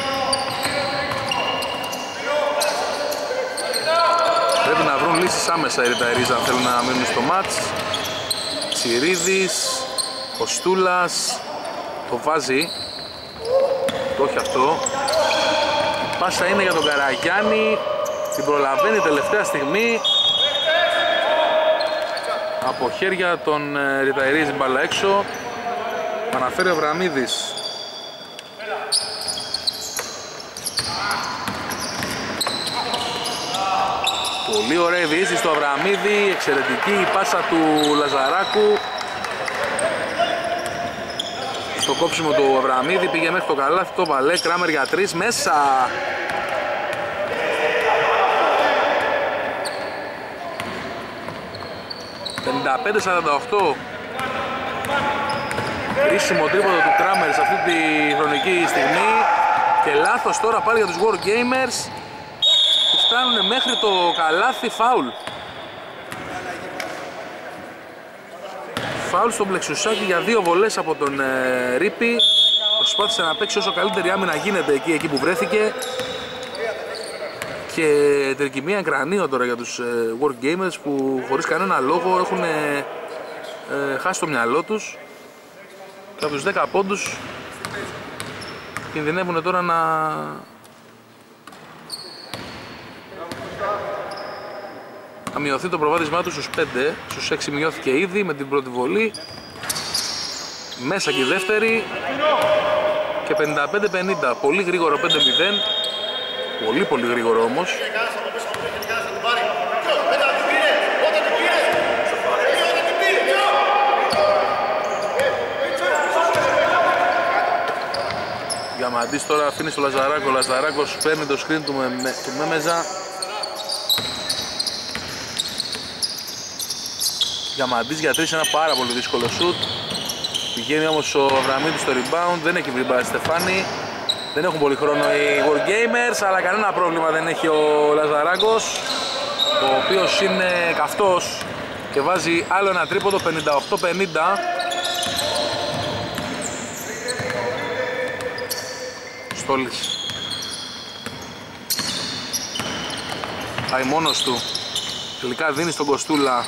Πρέπει να βρουν λύσεις άμεσα οι Ριταερείς αν θέλουν να μείνουν στο μάτς. Τσιρίδης, Κοστούλας, το βάζει, το όχι αυτό. Η πάσα είναι για τον Καραγιάννη. Την προλαβαίνει τελευταία στιγμή. Από χέρια των Ριταερείς μπάλα έξω. Αναφέρει ο Αβραμίδης. Πολύ ωραία η διείσδυση στο Αβραμίδη. Εξαιρετική η πάσα του Λαζαράκου. Στο κόψιμο του Αβραμίδη πήγε μέχρι το καλάθι, το βαλέ. Κράμερ για τρεις μέσα. πενήντα πέντε σαράντα οκτώ. Κρίσιμο τρίποντο του Κράμερ σε αυτή τη χρονική στιγμή. Και λάθος τώρα πάλι για τους Wargamers που φτάνουν μέχρι το καλάθι. Φάουλ. Φάουλ στον Πλεξουσάκη για δύο βολές από τον ε, Ρίπη. Προσπάθησε να παίξει όσο καλύτερη άμυνα γίνεται εκεί, εκεί που βρέθηκε. Και τρικυμία κρανίο τώρα για τους ε, Wargamers που χωρίς κανένα λόγο έχουν ε, ε, χάσει το μυαλό τους. Και από τους δέκα πόντους κινδυνεύουν τώρα να να μειωθεί το προβάδισμά τους στους πέντε. Στους έξι μειώθηκε ήδη με την πρώτη βολή. Μέσα και η δεύτερη. Και πενήντα πέντε πενήντα. Πολύ γρήγορο πέντε μηδέν. Πολύ πολύ γρήγορο όμως. Διαμαντής τώρα αφήνει στο Λαζαράκο. Ο Λαζαράκος παίρνει το screen του, με, με, του Μέμεζα. Διαμαντής για τρεις, ένα πάρα πολύ δύσκολο shoot. Πηγαίνει όμως ο Αβραμίδης στο rebound, δεν έχει βρει μπάλα Στεφάνη. Δεν έχουν πολύ χρόνο οι Wargamers, αλλά κανένα πρόβλημα δεν έχει ο Λαζαράκος, ο οποίος είναι καυτός και βάζει άλλο ένα τρίποντο. Πενήντα οκτώ πενήντα. Στόλης πάει μόνος του, τελικά δίνει στον Κοστούλα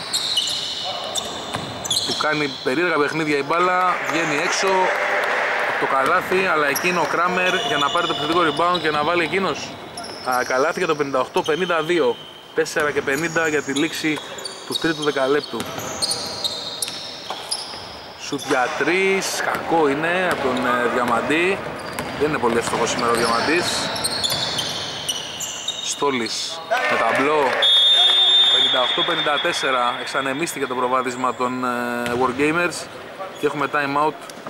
που κάνει περίεργα παιχνίδια η μπάλα, βγαίνει έξω από το καλάθι, αλλά εκεί είναι ο Κράμερ για να πάρει το επιθετικό rebound και να βάλει εκείνος α, καλάθι για το πενήντα οκτώ πενήντα δύο. τέσσερα και πενήντα για τη λήξη του τρίτου δεκαλέπτου. Σουτ για τρεις, κακό είναι από τον ε, Διαμαντή. Δεν είναι πολύ εύστοχο σήμερα ο Διαμαντής. Στόλης με ταμπλό. πενήντα οκτώ πενήντα τέσσερα. Εξανεμίστηκε το προβάδισμα των uh, Wargamers και έχουμε time out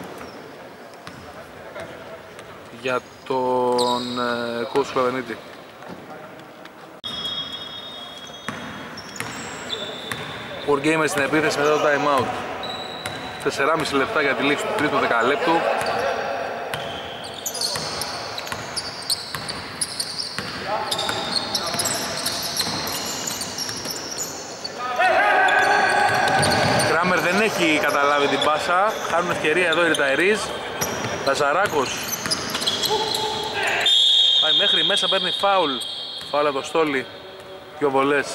για τον uh, coach Φλαβενίτη. Wargamers στην επίθεση μετά το time out. τέσσερα και μισό λεπτά για τη λήξη του τρίτου δεκαλέπτου. Κράμερ δεν έχει καταλάβει την πάσα. Χάνουν ευκαιρία εδώ οι Ριταερίς. Λαζαράκος πάει μέχρι μέσα, παίρνει φάουλ. Φάουλ από το Στόλι. Δυο βολές.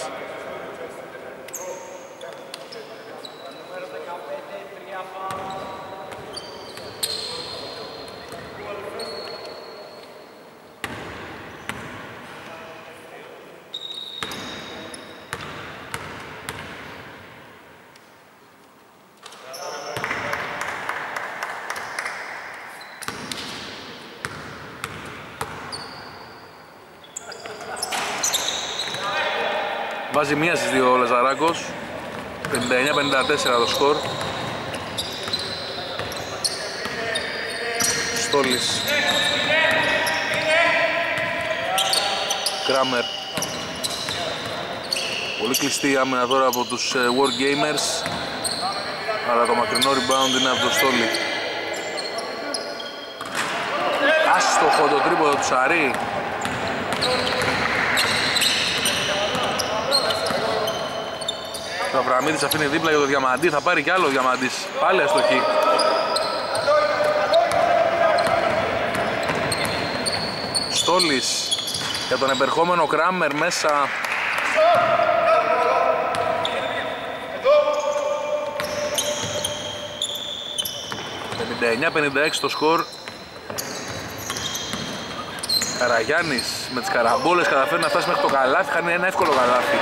Βάζει μία στις δύο ο Λαζαράκος. πενήντα εννιά πενήντα τέσσερα το σκορ. Στόλης. Κράμερ. Πολύ κλειστή άμυνα τώρα από τους Wargamers. Αλλά το μακρινό rebound είναι από το Στόλη. Άστοχο το τρίποδο του Σαρή. Ο Αβραμίδης αφήνει δίπλα για το Διαμαντή, θα πάρει κι άλλο ο Διαμαντής. Πάλι αστοχή. Στόλης για τον επερχόμενο Κράμερ μέσα. πενήντα εννιά πενήντα έξι το σκορ. Καραγιάννης με τις καραμπόλες καταφέρει να φτάσει μέχρι το καλάθι, χάνει ένα εύκολο καλάθι.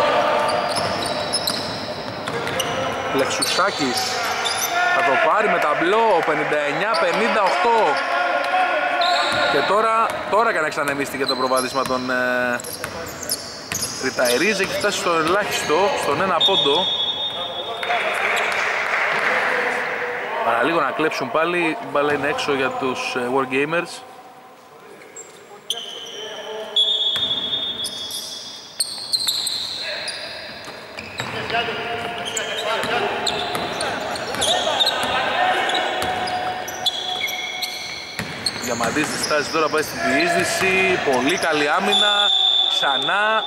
Λεξουσάκης θα το πάρει με ταμπλό, πενήντα εννιά πενήντα οκτώ. Και τώρα, τώρα και να ξανεμίστηκε το προβάδισμα των ε, Ριταερίς, έχει φτάσει στο ελάχιστο, στον ένα πόντο. Παραλίγο να κλέψουν πάλι, η μπάλα είναι έξω για τους ε, Wargamers. Διαμαντής τη στάση τώρα, πάει στην διείσδυση, πολύ καλή άμυνα, ξανά.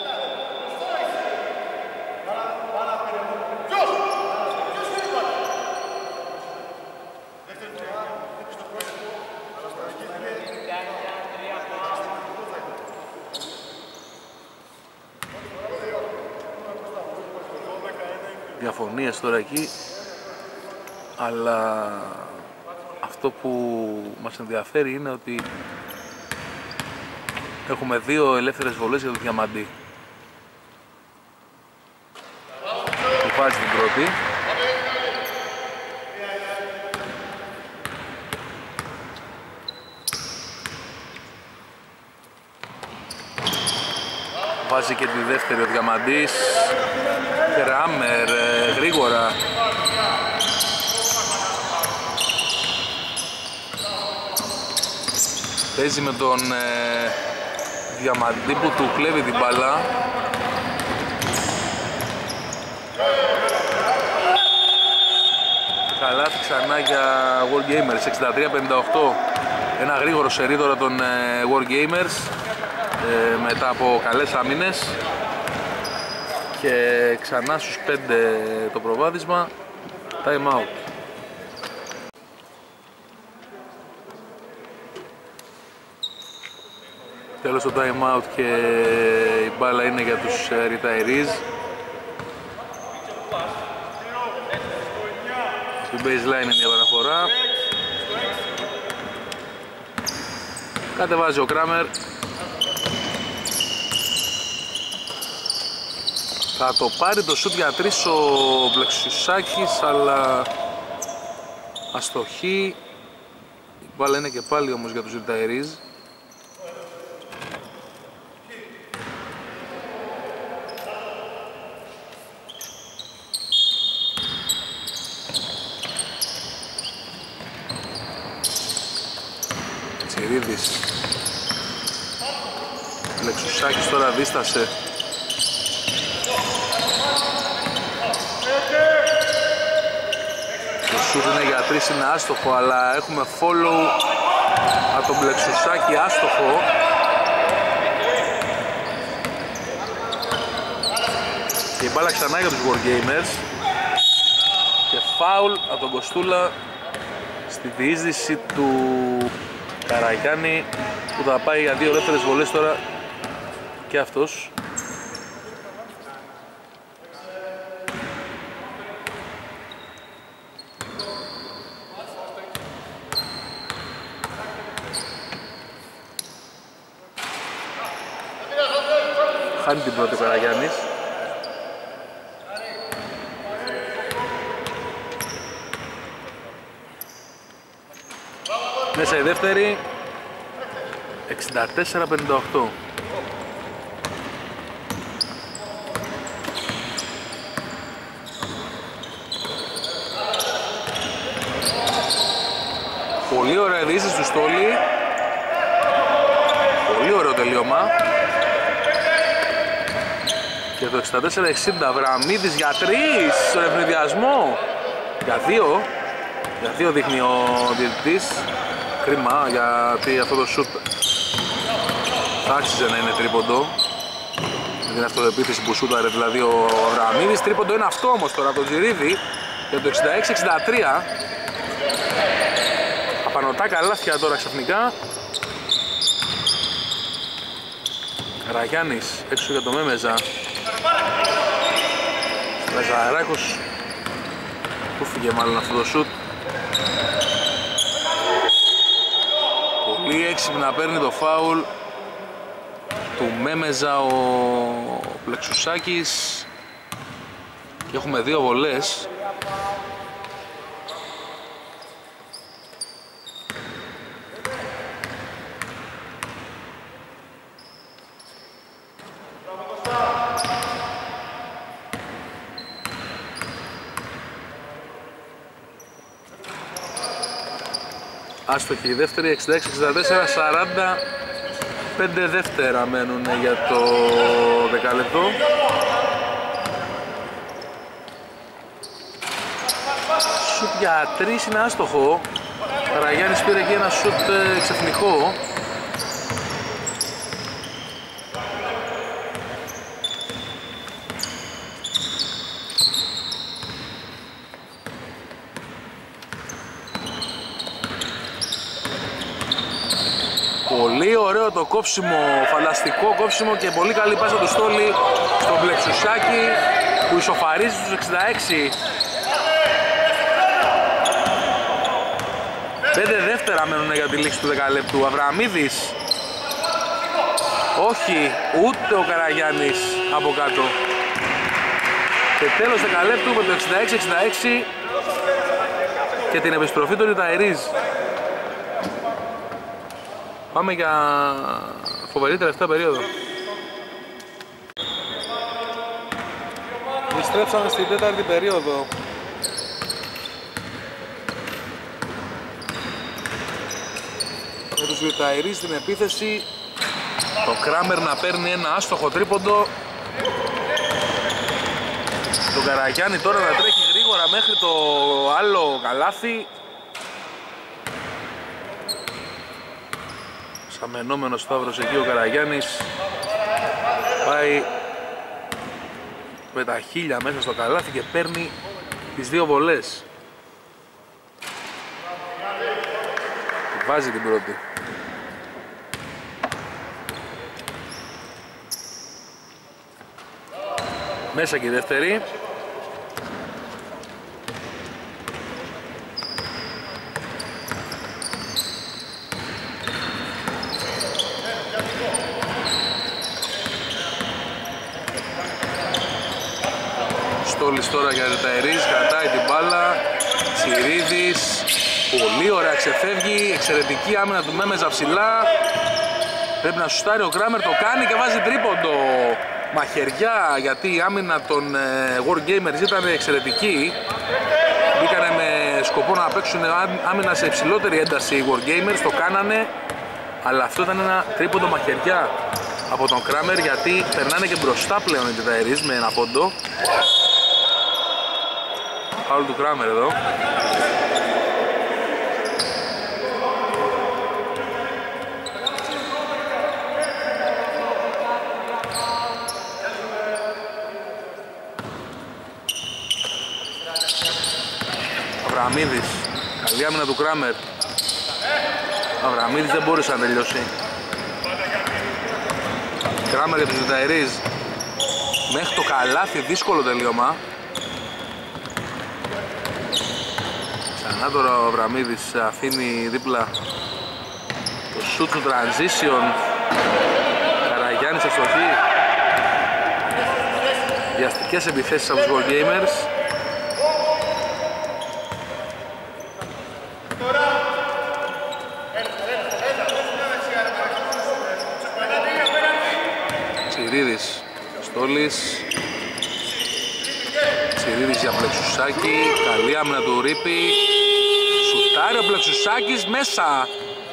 Διαφωνίες τώρα εκεί, αλλά αυτό που μας ενδιαφέρει είναι ότι έχουμε δύο ελεύθερες βολές για τον Διαμαντή. Που βάζει την πρώτη. Βάζει και τη δεύτερη ο Διαμαντής. Κράμερ γρήγορα. Παίζει με τον ε, Διαμαντή που του κλέβει την μπάλα. Καλάθι ξανά για Wargamers, εξήντα τρία πενήντα οκτώ. Ένα γρήγορο σερί τώρα των ε, Wargamers ε, μετά από καλές άμυνες. Και ξανά στους πέντε το προβάδισμα. Time out. Τέλος το time out και η μπάλα είναι για τους Ριταερίς. Η baseline είναι η επαναφορά. Κατεβάζει ο Κράμερ. Θα το πάρει το σουτ για τρεις ο Πλεξουσάκης, αλλά αστοχή. Η μπάλα είναι και πάλι όμως για τους Ριταερίς. Τσιρίδης. Πλεξουσάκης τώρα δίστασε. σουτ είναι για τρεις, είναι άστοχο, αλλά έχουμε follow από τον Πλεξουσάκη, άστοχο. Και η μπάλα ξανά για τους Wargamers και φάουλ από τον Κοστούλα στη διείσδυση του Καραγιάννη, που θα πάει για δύο ελεύθερες βολές τώρα και αυτός. Χάνει την πρώτη ο Καραγιάννης. Μέσα η δεύτερη, εξήντα τέσσερα πενήντα οκτώ. Πολύ ωραία διείσδυση του Στόλη. Πολύ ωραίο τελείωμα. Και το εξήντα τέσσερα εξήντα, Βραμίδης για τρεις, στον ευνηδιασμό. Για δύο. Για δύο δείχνει ο διαιτητής. Κρίμα, γιατί αυτό το σουτ θα άξιζε να είναι τρίποντο. Με την αυτοεπίθεση που σούταρε δηλαδή ο Αβραμίδης. Τρίποντο είναι αυτό όμως τώρα από τον Τζιρίδη. Για το εξήντα έξι εξήντα τρία. Απανωτά καλάθια τώρα ξαφνικά. Καραγιάννης έξω για το Μέμεζα. Λαζαράκος που φύγε μάλλον αυτό το σουτ. Πολύ έξυπνα παίρνει το φάουλ του Μέμεζα ο Πλεξουσάκης και έχουμε δύο βολές. Άστοχη η δεύτερη, εξήντα έξι εξήντα τέσσερα, σαράντα πέντε δεύτερα μένουν για το δεκαλεπτό. Σουτ για τρεις είναι άστοχο. Καραγιάννης πήρε και ένα σουτ ξεφνικό. Πολύ ωραίο το κόψιμο, φανταστικό κόψιμο και πολύ καλή πάσα του Στόλη στον Πλεξουσάκη που ισοφαρίζει στους εξήντα έξι. Πέντε δεύτερα μένουν για τη λήξη του δεκαλέπτου. Αβραμίδης. Όχι, ούτε ο Καραγιάννης από κάτω. Και τέλος δεκαλέπτου με το εξήντα έξι εξήντα έξι και την επιστροφή του Ριταϊρίζ. Πάμε για φοβερή τελευταία περίοδο. Επιστρέψαμε στην τέταρτη περίοδο. Με τους Ριταϊρίζ στην επίθεση. Το Κράμερ να παίρνει ένα άστοχο τρίποντο. Το Καραγιάννη τώρα να τρέχει γρήγορα μέχρι το άλλο καλάθι. Σαμενόμενος Σταύρος εκεί ο Καραγιάννης. Πάει με τα χίλια μέσα στο καλάθι και παίρνει τις δύο βολές. Βάζει την πρώτη. Μέσα και η δεύτερη. Στόλης τώρα για Ριταϊρίζ, κρατάει την μπάλα. Τσιρίδης, πολύ ωραία ξεφεύγει, εξαιρετική άμυνα του Μέμεζα ψηλά. Πρέπει να σουτάρει ο Κράμερ, το κάνει και βάζει τρίποντο. Μαχαιριά, γιατί η άμυνα των Wargamers ήταν εξαιρετική. Μπήκανε με σκοπό να παίξουν άμυνα σε υψηλότερη ένταση οι Wargamers, το κάνανε. Αλλά αυτό ήταν ένα τρίποντο μαχαιριά από τον Κράμερ, γιατί περνάνε και μπροστά πλέον οι Ριταϊρίζ με ένα πόντο. Φάουλ του Κράμερ εδώ. Αβραμίδης, καλή άμυνα του Κράμερ. Ο Αβραμίδης δεν μπορούσε να τελειώσει. Κράμερ για τους Ζιταερείς. Μέχρι το καλάθι δύσκολο τελείωμα. Ξανά τώρα ο Αβραμίδης αφήνει δίπλα το shoot του transition. Καραγιάννης αστοχή. Βιαστικές επιθέσεις από τους Wargamers. Τσιρίδης, Στόλης. Τσιρίδης για Πλεξουσάκη. Καλή άμυνα του Ρίπη. Σουτάρει ο Πλεξουσάκης μέσα.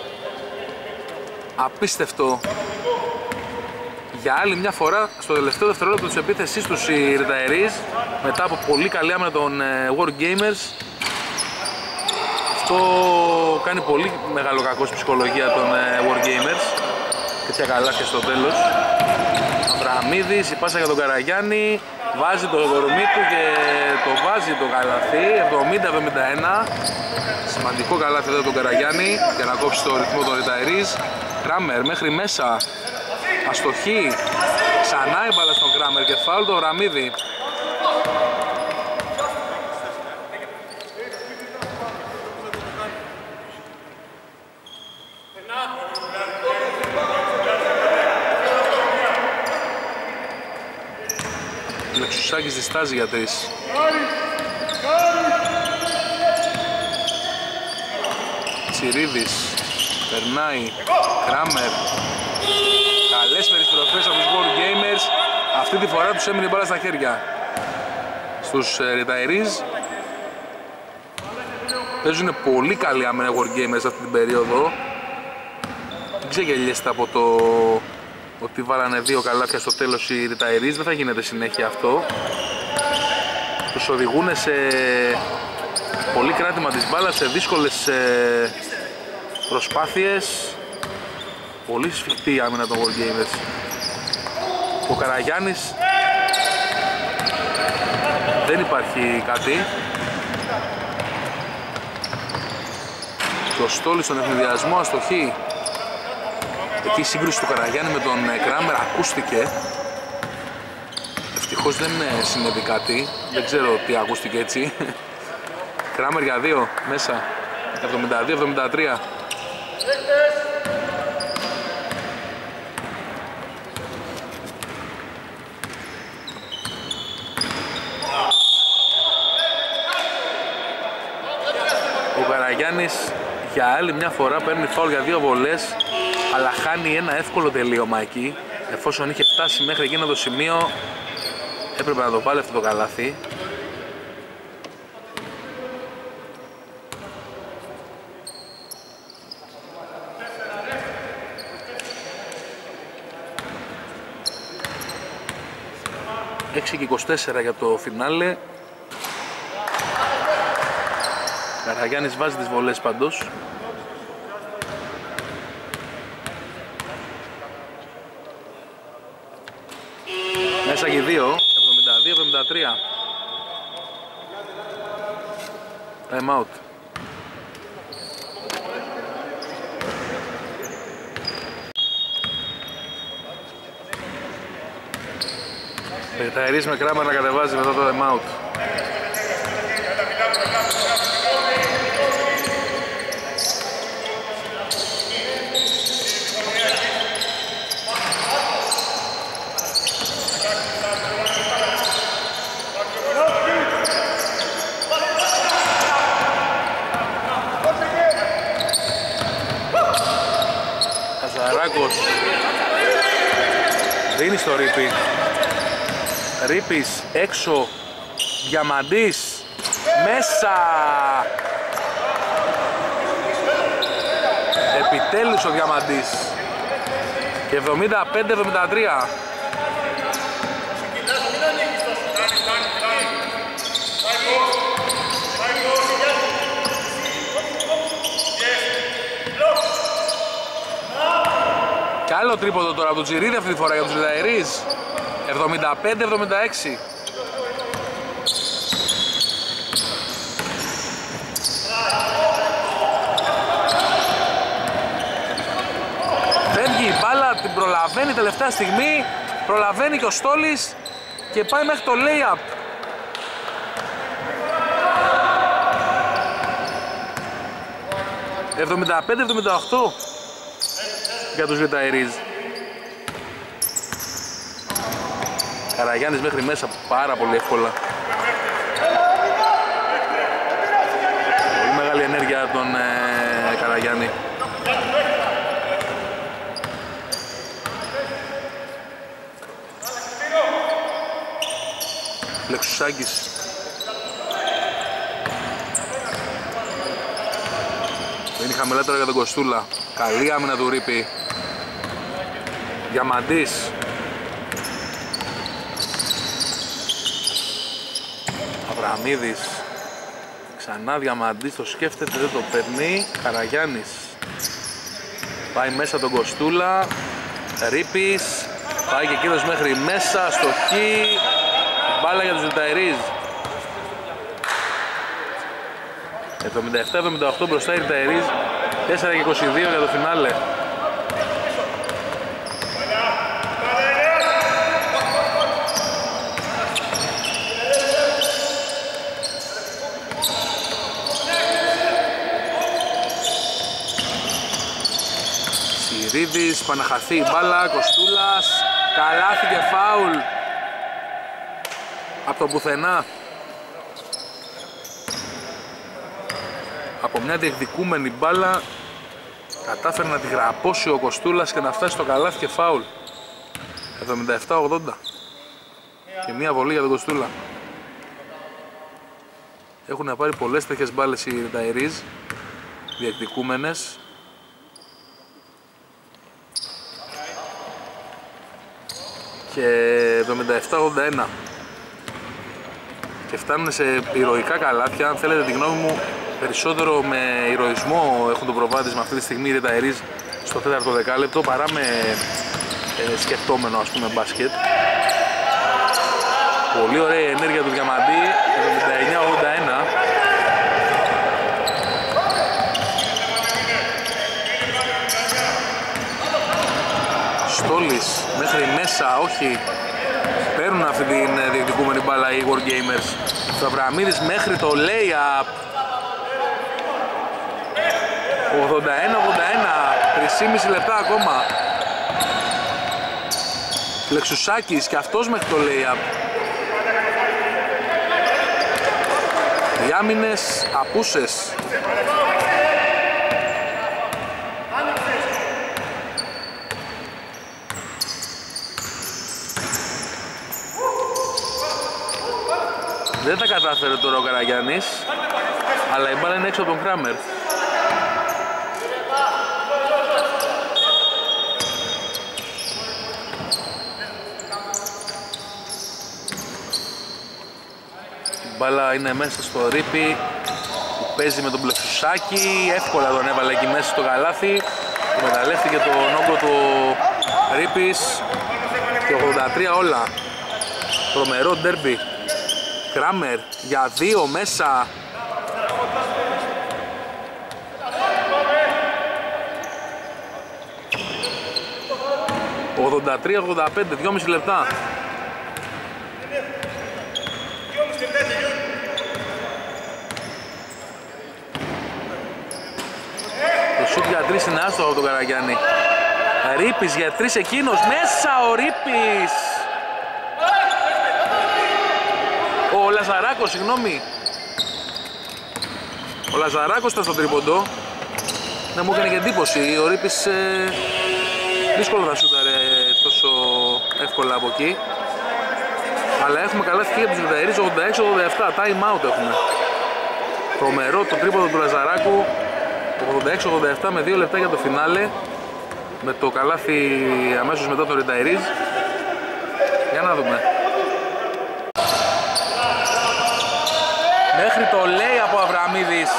Απίστευτο. Για άλλη μια φορά στο τελευταίο δευτερόλεπτο της επίθεσής τους οι Ριταερείς, μετά από πολύ καλή άμυνα των Wargamers. Αυτό κάνει πολύ μεγάλο κακό στη ψυχολογία των Wargamers. Τέτοια καλάθια στο τέλος. Αβραμίδης, η πάσα για τον Καραγιάννη, βάζει το κορμί του και το βάζει το καλάθι, εβδομήντα εβδομήντα ένα. Σημαντικό καλάθι εδώ τον Καραγιάννη για να κόψει το ρυθμό των Ριταερείς. Κράμερ μέχρι μέσα, αστοχή, ξανά η μπάλα στον Κράμερ και φάουλ το Αβραμίδη. Λεξουσάκης διστάζει για τρεις. Τσιρίδης, περνάει, Κράμερ. Καλές περιστροφές από τους Wargamers. Αυτή τη φορά τους έμεινε η μπάλα στα χέρια. Στους Ριταερείς παίζουν πολύ καλή άμυνα Wargamers αυτή την περίοδο. Δεν ξεγελιέστε από το ότι βάλανε δύο καλάθια στο τέλος οι Ριταερείς, δεν θα γίνεται συνέχεια αυτό. Τους οδηγούν σε πολύ κράτημα της μπάλας, σε δύσκολες προσπάθειες. Πολύ σφιχτή η άμυνα των Wargamers. Ο Καραγιάννης δεν υπάρχει κάτι. Και ο Στόλης στον ευνηδιασμό, αστοχή. Εκεί η σύγκρουση του Καραγιάννη με τον Κράμερ ακούστηκε. Ευτυχώς δεν συνέβη κάτι. Δεν ξέρω τι ακούστηκε έτσι. Κράμερ για δύο μέσα. εβδομήντα δύο εβδομήντα τρία. Ο Καραγιάννης για άλλη μια φορά παίρνει φάουλ για δύο βολές, αλλά χάνει ένα εύκολο τελείωμα εκεί. Εφόσον είχε φτάσει μέχρι εκείνο το σημείο, έπρεπε να το βάλει αυτό το καλάθι. έξι και είκοσι τέσσερα για το φινάλε. Καραγιάννης βάζει τις βολές πάντως. Μέσα και δύο, εβδομήντα δύο εβδομήντα τρία. Time out. Ριταερείς με Κράμερ να κατεβάζει μετά το time out. Καζαράκος δίνει στο Ρίπη. Ρίπης έξω, Διαμαντής μέσα. Επιτέλους ο Διαμαντής. Και εβδομήντα πέντε εβδομήντα τρία. Και άλλο τρίποντο τώρα από τον Τζιρίδη αυτή τη φορά για τους Ριταερείς. εβδομήντα πέντε εβδομήντα έξι. μπάλα, την προλαβαίνει τελευταία στιγμή, προλαβαίνει και ο Στόλης και πάει μέχρι το lay-up. εβδομήντα πέντε εβδομήντα οκτώ για τους Ριταϊρίζ. Καραγιάννης μέχρι μέσα πάρα πολύ εύκολα. Πολύ μεγάλη ενέργεια από τον ε, Καραγιάννη. Λεξουσάκης. Είναι χαμηλότερα για τον Κοστούλα. Καλή άμυνα του Ρίπη. Διαμαντής. Αβραμίδης. Ξανά Διαμαντής, το σκέφτεται, δεν το παίρνει. Καραγιάννης. Πάει μέσα τον Κοστούλα. Ρίπης. Πάει και εκείνος μέχρι μέσα, στο χ. Μπάλα για τους Ριταϊρίζ. εβδομήντα επτά εβδομήντα οκτώ μπροστά οι Ριταϊρίζ. τέσσερα και είκοσι δύο για το φινάλε. Συρίδης, παναχαθεί η μπάλα, Κοστούλας, καλάθι και φάουλ από το πουθενά. Από μια διεκδικούμενη μπάλα κατάφερε να τη γραπώσει ο Κοστούλας και να φτάσει στο καλάθι και φάουλ. εβδομήντα επτά ογδόντα και μια βολή για τον Κοστούλα. Έχουν πάρει πολλές τέτοιες μπάλες οι Ριταϊρίζ, διεκδικούμενες. Και εβδομήντα επτά ογδόντα ένα και φτάνουν σε ηρωικά καλάθια. Αν θέλετε τη γνώμη μου, περισσότερο με ηρωισμό έχουν το προβάδισμα αυτή τη στιγμή οι Ριταϊρίζ στο τέταρτο δεκάλεπτο παρά με ε, σκεπτόμενο, ας πούμε, μπάσκετ. Πολύ ωραία η ενέργεια του Διαμαντή. εβδομήντα εννιά ογδόντα ένα. Στόλης μέχρι μέσα, όχι. Παίρνουν αυτή την διεκδικούμενη μπάλα οι Wargamers. Το Αβραμίδης μέχρι το lay-up. ογδόντα ένα ογδόντα ένα, τρία και μισό λεπτά ακόμα. Λεξουσάκης και αυτός μέχρι το lay-up. Οι άμυνες απούσες. Δεν τα κατάφερε τώρα ο Καραγιάννης, αλλά η μπάλα είναι έξω από τον Κράμερ. Η μπάλα είναι μέσα στο Ρίπι που παίζει με τον Πλεξουσάκη. Εύκολα τον έβαλε εκεί μέσα στο καλάθι. Του μεταλλεύτηκε τον όγκο του Ρίπης. Και ογδόντα τρία όλα. Τρομερό ντέρμπι. Κράμερ για δύο μέσα. ογδόντα τρία ογδόντα πέντε, δυόμισι λεπτά. Το σουτ για τρεις είναι άστοχο από τον Καραγιάννη. Ρίπης για τρεις εκείνος, μέσα ο Ρίπης. Ο Λαζαράκος, συγγνώμη. Ο Λαζαράκος ήταν στο τρίποντο. Να μου έκανε και εντύπωση. Ο Ρίπης ε, δύσκολο να σούταρε τόσο εύκολα από εκεί. Αλλά έχουμε καλά στοιχεία από τους Ριταϊρίζ. ογδόντα έξι ογδόντα επτά, time out έχουμε. Τρομερό το τρίποντο του Λαζαράκου. ογδόντα έξι ογδόντα επτά με δύο λεπτά για το φινάλε. Με το καλάθι αμέσως μετά το Ριταϊρίζ. Για να δούμε. Μέχρι το λέει από Αβραμίδης.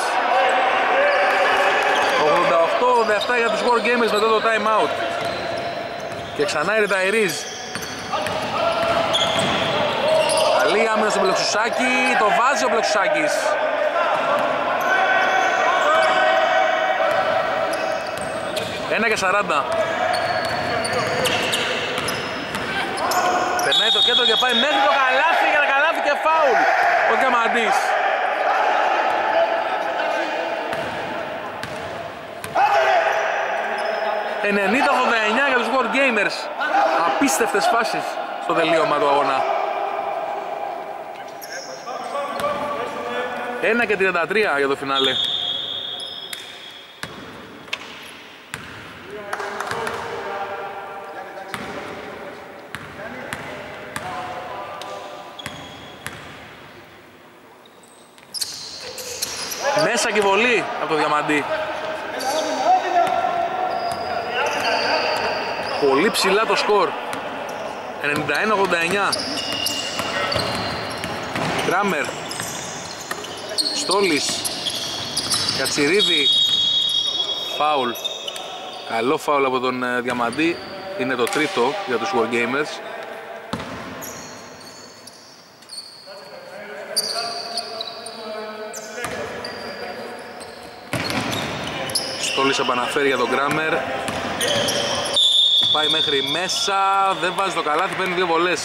ογδόντα οκτώ ογδόντα επτά για τους Wargamers μετά το time out. Και ξανά η Ριταϊρίζ. Καλή άμυνα στον Πλεξουσάκη. Το βάζει ο Πλεξουσάκης. ένα και σαράντα. στο κέντρο και πάει μέχρι το καλάθι για να καλάθι και φάουλ ο Διαμαντής. ενενήντα ογδόντα εννιά για τους War Gamers. Απίστευτες φάσεις στο τελείωμα του αγώνα. ένα και τριάντα τρία για το φινάλε. Μέσα και βολή από το Διαμαντή. Πολύ ψηλά το σκορ. ενενήντα ένα ογδόντα εννιά. Κράμερ. Στόλης. Κατσιρίδη. Φάουλ. Καλό φάουλ από τον uh, Διαμαντή. Είναι το τρίτο για τους War Gamers. Στόλης επαναφέρει για τον Κράμερ. Πάει μέχρι μέσα, δεν βάζει το καλάθι, παίρνει δύο βολές.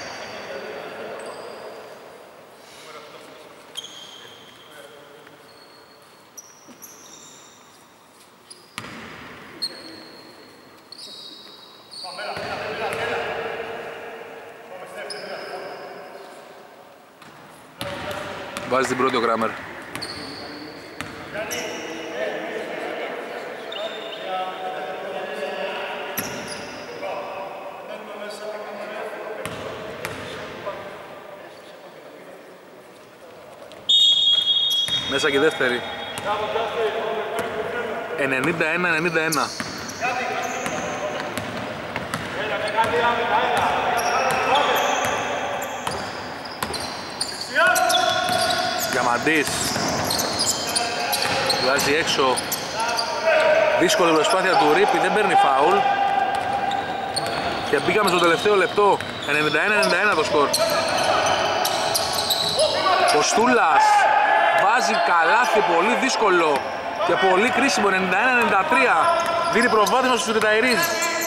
Βάζει την πρώτη ο Κράμερ. Μέσα και δεύτερη. ενενήντα ένα ενενήντα ένα. Διαμαντής. Βγάζει έξω. Δύσκολη προσπάθεια του Ρίπη, δεν παίρνει φάουλ. Και μπήκαμε στο τελευταίο λεπτό. ενενήντα ένα ενενήντα ένα το σκορ. Ο Στούλας βάζει καλάθι, πολύ δύσκολο και πολύ κρίσιμο. ενενήντα ένα ενενήντα τρία. Δίνει προβάδισμα στους Ριταϊρίζ.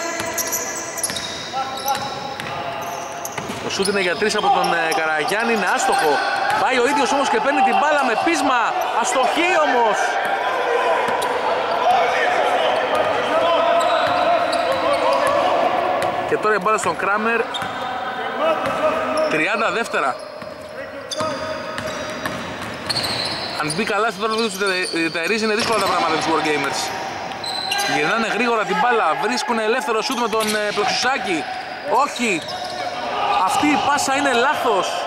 Το σούτ είναι για τρεις από τον Καραγιάννη, είναι άστοχο. Πάει ο ίδιος όμως και παίρνει την μπάλα με πείσμα. Αστοχή όμως. Και τώρα η μπάλα στον Κράμερ. τριάντα δεύτερα. Αν μπει καλά στο τώρα του Ταϊρίζ είναι δύσκολα τα πράγματα τους War Gamers. Γυρνάνε γρήγορα την μπάλα, βρίσκουν ελεύθερο σούτ με τον Πλοξουσάκη. Όχι, αυτή η πάσα είναι λάθος.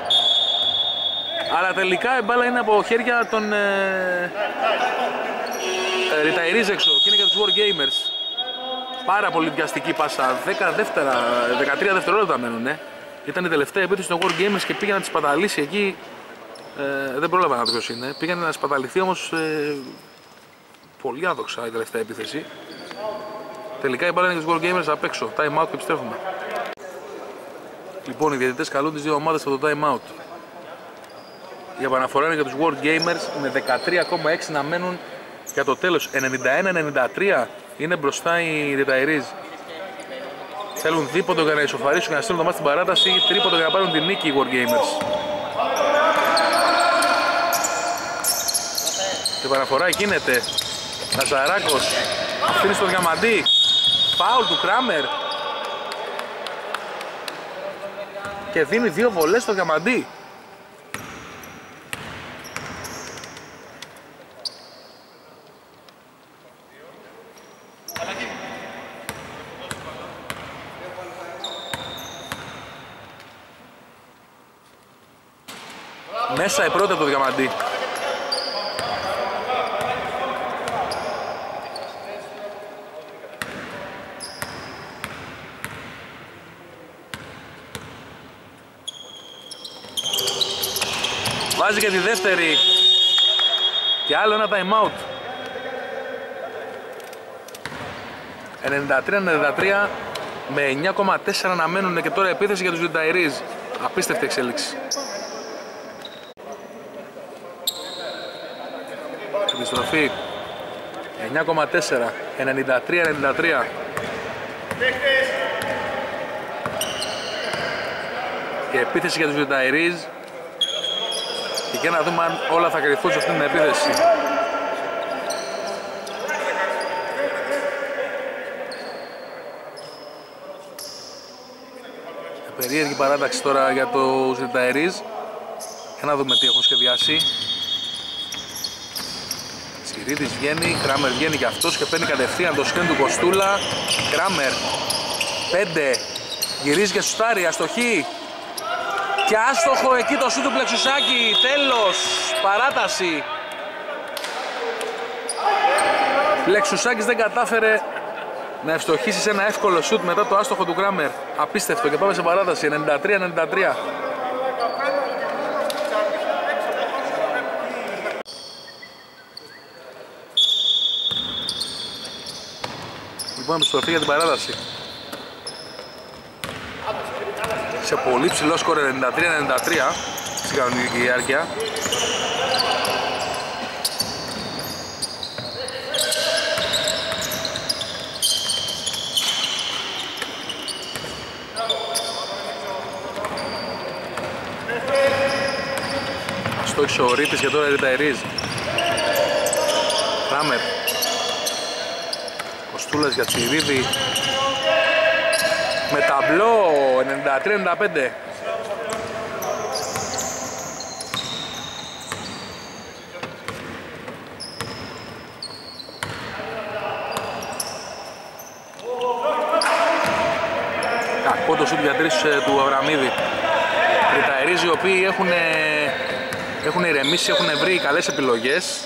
Αλλά τελικά η μπάλα είναι από χέρια των ε, ε, Ριταϊρίζ έξω και είναι για τους War Gamers. Πάρα πολύ βιαστική πάσα, δέκα δεύτερα, δεκατρία δευτερόλεπτα μένουν. Ε. Ήταν η τελευταία επίθεση των War Gamers και πήγε να τις παταλήσει εκεί. Ε, δεν πρόλαβα να δω ποιος είναι. Πήγανε να σπαταληθεί όμως ε, πολύ άδοξα η τελευταία επίθεση. Τελικά η μπάλα είναι για τους War Gamers απ' έξω. Time out και επιστρέφουμε. Λοιπόν, οι διαιτητές καλούν τις δύο ομάδες από το time out. Η επαναφορά είναι για τους War Gamers με δεκατρία κόμμα έξι να μένουν για το τέλος. ενενήντα ένα ενενήντα τρία είναι μπροστά οι Ριταϊρίζ. Θέλουν δίποτο για να ισοφαρίσουν και να στείλουν το μάτι στην παράταση ή τρίποτο για να πάρουν την νίκη οι War Gamers. Η επαναφορά γίνεται. Ναζαράκος αφήνει στο Διαμαντή. Φάουλ του Κράμερ. Και δίνει δύο βολές στο Διαμαντή. Μέσα η πρώτη από το Διαμαντή. Βάζει και τη δεύτερη. Και άλλο ένα time out. ενενήντα τρία ενενήντα τρία με εννιά κόμμα τέσσερα να μένουν και τώρα επίθεση για τους Ριταϊρίζ. Απίστευτη εξέλιξη. Επιστροφή εννιά κόμμα τέσσερα ενενήντα τρία ενενήντα τρία. η επίθεση για τους Ριταϊρίζ και για να δούμε αν όλα θα κρυφθούν σε αυτήν την επίθεση. Περίεργη παράταξη τώρα για τους Ριταϊρίζ. Για να δούμε τι έχουν σχεδιάσει. Σιρίδης βγαίνει, Κράμερ βγαίνει και αυτός και παίρνει κατευθείαν το σκριν του Κοστούλα. Κράμερ πέντε, γυρίζει και σουτάρει, αστοχή και άστοχο εκεί το σούτ του Πλεξουσάκη. Τέλος, παράταση. Πλεξουσάκης δεν κατάφερε να ευστοχίσει σε ένα εύκολο σούτ μετά το άστοχο του Κράμερ. Απίστευτο και πάμε σε παράταση ενενήντα τρία ενενήντα τρία. Λοιπόν, επιστροφή για την παράταση. Σε πολύ ψηλό σκορ ενενήντα τρία ενενήντα τρία στην κανονική διάρκεια. Αστόχησε ο Ρίπης και τώρα Ριταϊρίζ. Κράμερ. Κοστούλας για Τσιρίδη. Με ταμπλό ενενήντα τρία ενενήντα πέντε. Κακό το σούτ για τρεις του Αβραμίδη. Ριταϊρίζ οι οποίοι έχουν, έχουν ηρεμήσει, έχουν βρει καλές επιλογές.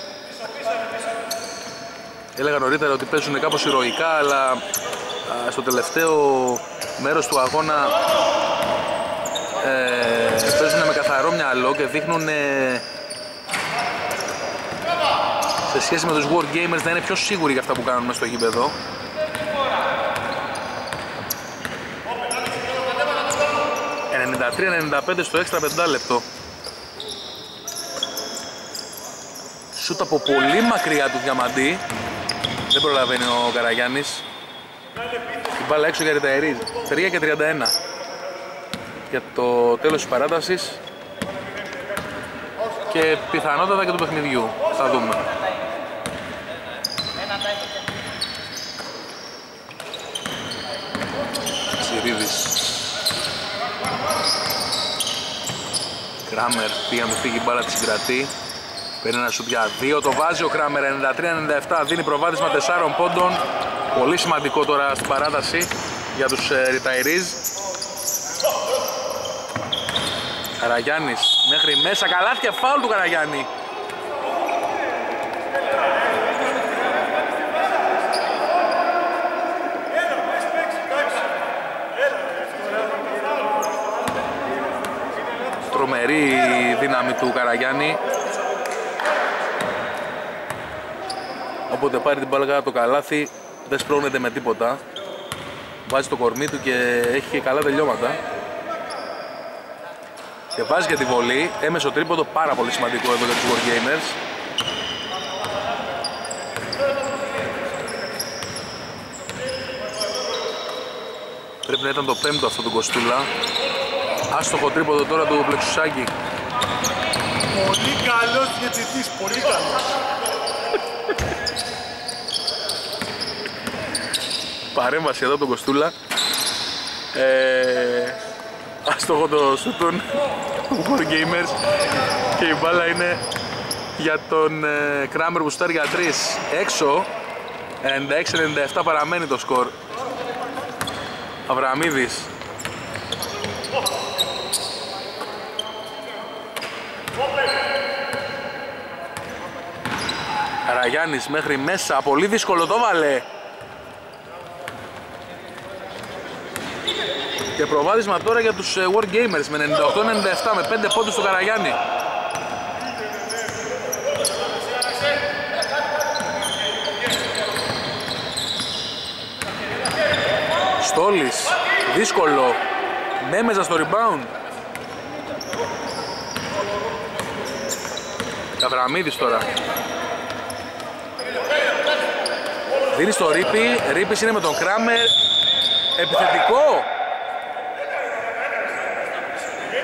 Έλεγα νωρίτερα ότι παίζουν κάπως ηρωικά, αλλά α, στο τελευταίο μέρος του αγώνα ε, παίζουν με καθαρό μυαλό και δείχνουν ε, σε σχέση με τους War Gamers να είναι πιο σίγουροι για αυτά που κάνουν μες στο γήπεδο. ενενήντα τρία ενενήντα πέντε στο έξτρα πεντάλεπτο. Σούτ από πολύ μακριά του Διαμαντή. Δεν προλαβαίνει ο Καραγιάννης. Την μπάλα έξω για Ριταϊρίζ. τρία και τριάντα ένα για το τέλος της παράτασης και πιθανότατα και του παιχνιδιού. Θα δούμε. Σιρίδης. Κράμερ πήγε να του φύγει η μπάλα, τη συγκρατεί. Παίρνει ένα σουτ για δύο, το βάζει ο Κράμερ. ενενήντα τρία ενενήντα επτά, δίνει προβάδισμα τεσσάρων πόντων. Πολύ σημαντικό τώρα στην παράταση για τους ε, Ριταϊρίζ. Καραγιάννης μέχρι μέσα, καλάθι και φάουλ του Καραγιάννη. Τρομερή δύναμη του Καραγιάννη. Όποτε πάρει την μπάλα το καλάθι δεν σπρώχνεται με τίποτα. Βάζει το κορμί του και έχει και καλά τελειώματα. Και βάζει και τη βολή, έμεσο τρίποντο, πάρα πολύ σημαντικό εδώ για τους War Gamers. Πρέπει να ήταν το πέμπτο αυτό του Κοστούλα. Άστοχο τρίποντο τώρα του Πλεξουσάκη. Πολύ καλός διαιτητής, πολύ καλός. Παρέμβαση εδώ από τον Κοστούλα. Ε, άστοχο το σούτον του War Gamers και η μπάλα είναι για τον ε, Κράμερ που στάρει για τρεις. Έξω, ενενήντα έξι ενενήντα επτά παραμένει το σκορ. Αβραμίδης. Καραγιάννης μέχρι μέσα, πολύ δύσκολο, το βάλε. Και προβάδισμα τώρα για τους War Gamers με ενενήντα οκτώ ενενήντα επτά, με πέντε πόντους στο Καραγιάννη. Στόλης, δύσκολο, Μέμεζα στο rebound. Καβραμίδης τώρα. Δίνει στο Ρίπη, Ρίπης είναι με τον Κράμερ, επιθετικό.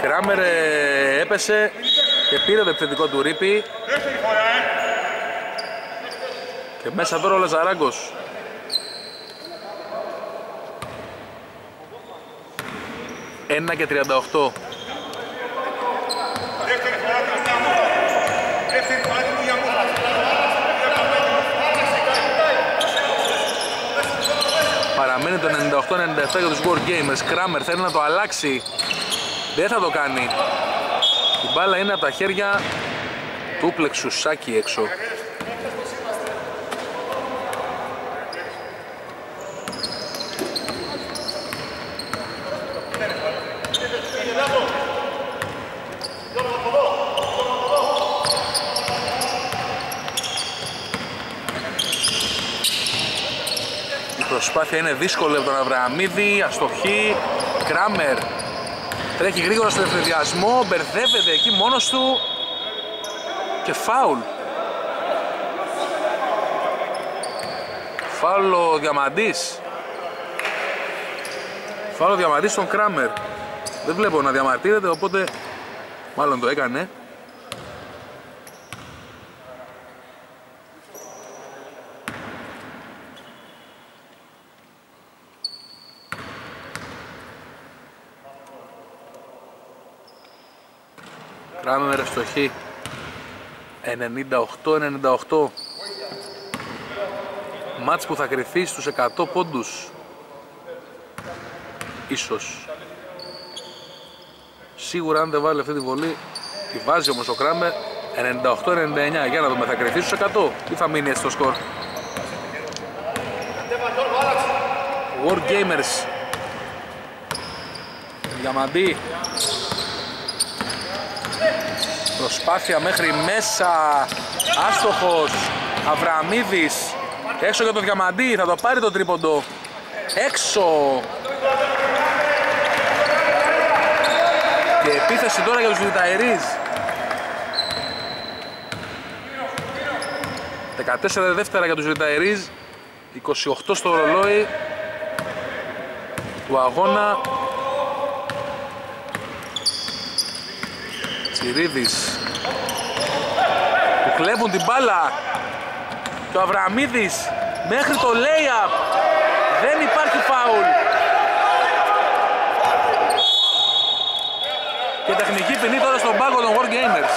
Κράμερ ε, έπεσε και πήρε το επιθετικό του ρίπι. Και μέσα τώρα ο Λαζαράγκος. ένα και τριάντα οκτώ. Παραμένει το ενενήντα οκτώ ενενήντα επτά για τους War Gamers. Κράμερ θέλει να το αλλάξει. Δεν θα το κάνει. Η μπάλα είναι από τα χέρια του Πλεξουσάκη έξω. Η προσπάθεια είναι δύσκολη από τον Αβρααμίδη, αστοχή. Κράμερ τρέχει γρήγορα στον ευθεδιασμό, μπερδεύεται εκεί μόνος του και φάουλ. Φάουλ ο Διαμαντής. Φάουλ ο Διαμαντής στον Κράμερ. Δεν βλέπω να διαμαρτύρεται, οπότε μάλλον το έκανε. Κράμερ ευστοχή. ενενήντα οκτώ ενενήντα οκτώ. Μάτς που θα κρυφθεί στους εκατό πόντους. Ίσως. Σίγουρα αν δεν βάλει αυτή τη βολή, τη βάζει όμως ο Κράμερ. ενενήντα οκτώ ενενήντα εννιά. Για να δούμε, θα κρυφθεί στους εκατό ή θα μείνει έτσι το σκορ. War Gamers. Διαμαντή. Προσπάθεια μέχρι μέσα. Άστοχος. Αβραμίδης. Έξω για το Διαμαντή. Θα το πάρει το τρίποντο. Έξω. Και επίθεση τώρα για τους Λιταερίς. δεκατέσσερα δεύτερα για τους Λιταερίς. είκοσι οκτώ στο ρολόι του αγώνα. Τσιρίδης. Του κλέβουν την μπάλα. Και ο Αβραμίδης μέχρι το lay-up. Δεν υπάρχει φάουλ. Και τεχνική ποινή τώρα στον πάγκο των War Gamers.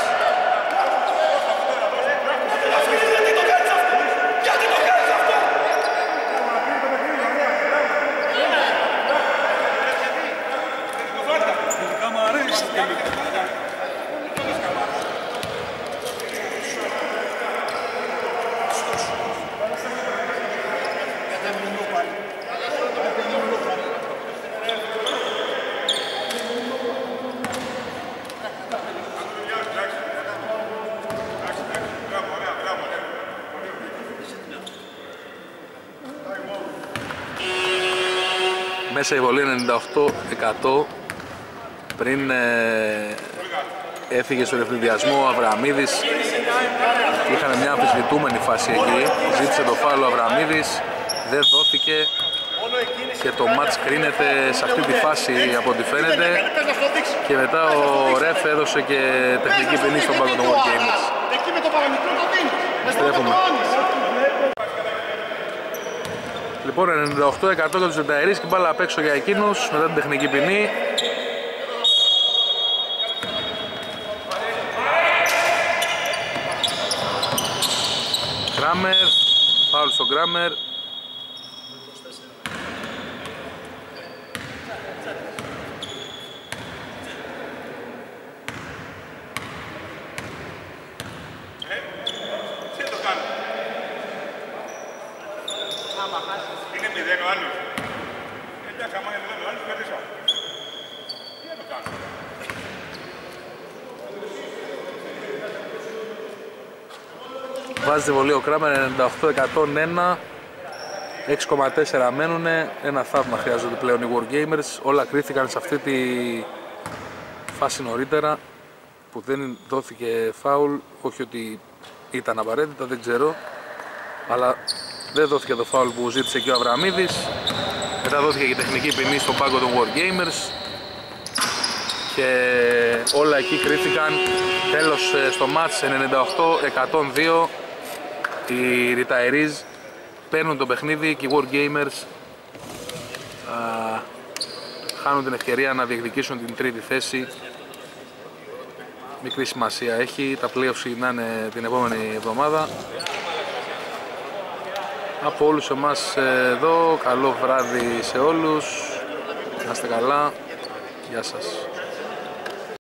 Μέσα η βολή ενενήντα οκτώ εκατό. Πριν ε, έφυγε στον ευθυνδιασμό ο Αβραμίδης. Είχαν μια αμφισβητούμενη φάση εκεί. Ζήτησε το φάουλ ο Αβραμίδης. Δεν δόθηκε. Και το μάτς κρίνεται σε αυτή τη φάση από ό,τι φαίνεται. Και μετά ο ρεφ έδωσε και τεχνική ποινή στον πάγκο των War Gamers. Στρέφουμε. Λοιπόν, ενενήντα οκτώ εκατό για τους Λιταερίς και μπάλα απ' έξω για εκείνους μετά την τεχνική ποινή. Κράμερ, φάουλ στον Κράμερ. Βάζει τη βολή ο Κράμερ, ενενήντα οκτώ εκατόν ένα. έξι κόμμα τέσσερα μένουνε. Ένα θαύμα χρειάζονται πλέον οι War Gamers. Όλα κρίθηκαν σε αυτή τη φάση νωρίτερα που δεν δόθηκε φάουλ. Όχι ότι ήταν απαραίτητα, δεν ξέρω. Αλλά δεν δόθηκε το φάουλ που ζήτησε και ο Αβραμίδης. Μετά δόθηκε και τεχνική ποινή στον πάγκο των War Gamers. και όλα εκεί κρίθηκαν. Τέλος στο μάτς ενενήντα οκτώ εκατόν δύο. Οι Retirees παίρνουν το παιχνίδι και οι Wargamers α, χάνουν την ευκαιρία να διεκδικήσουν την τρίτη θέση. Μικρή σημασία έχει, τα playoffs ξεκινάνε την επόμενη εβδομάδα. Από όλους εμάς εδώ, καλό βράδυ σε όλους, να είστε καλά, γεια σας.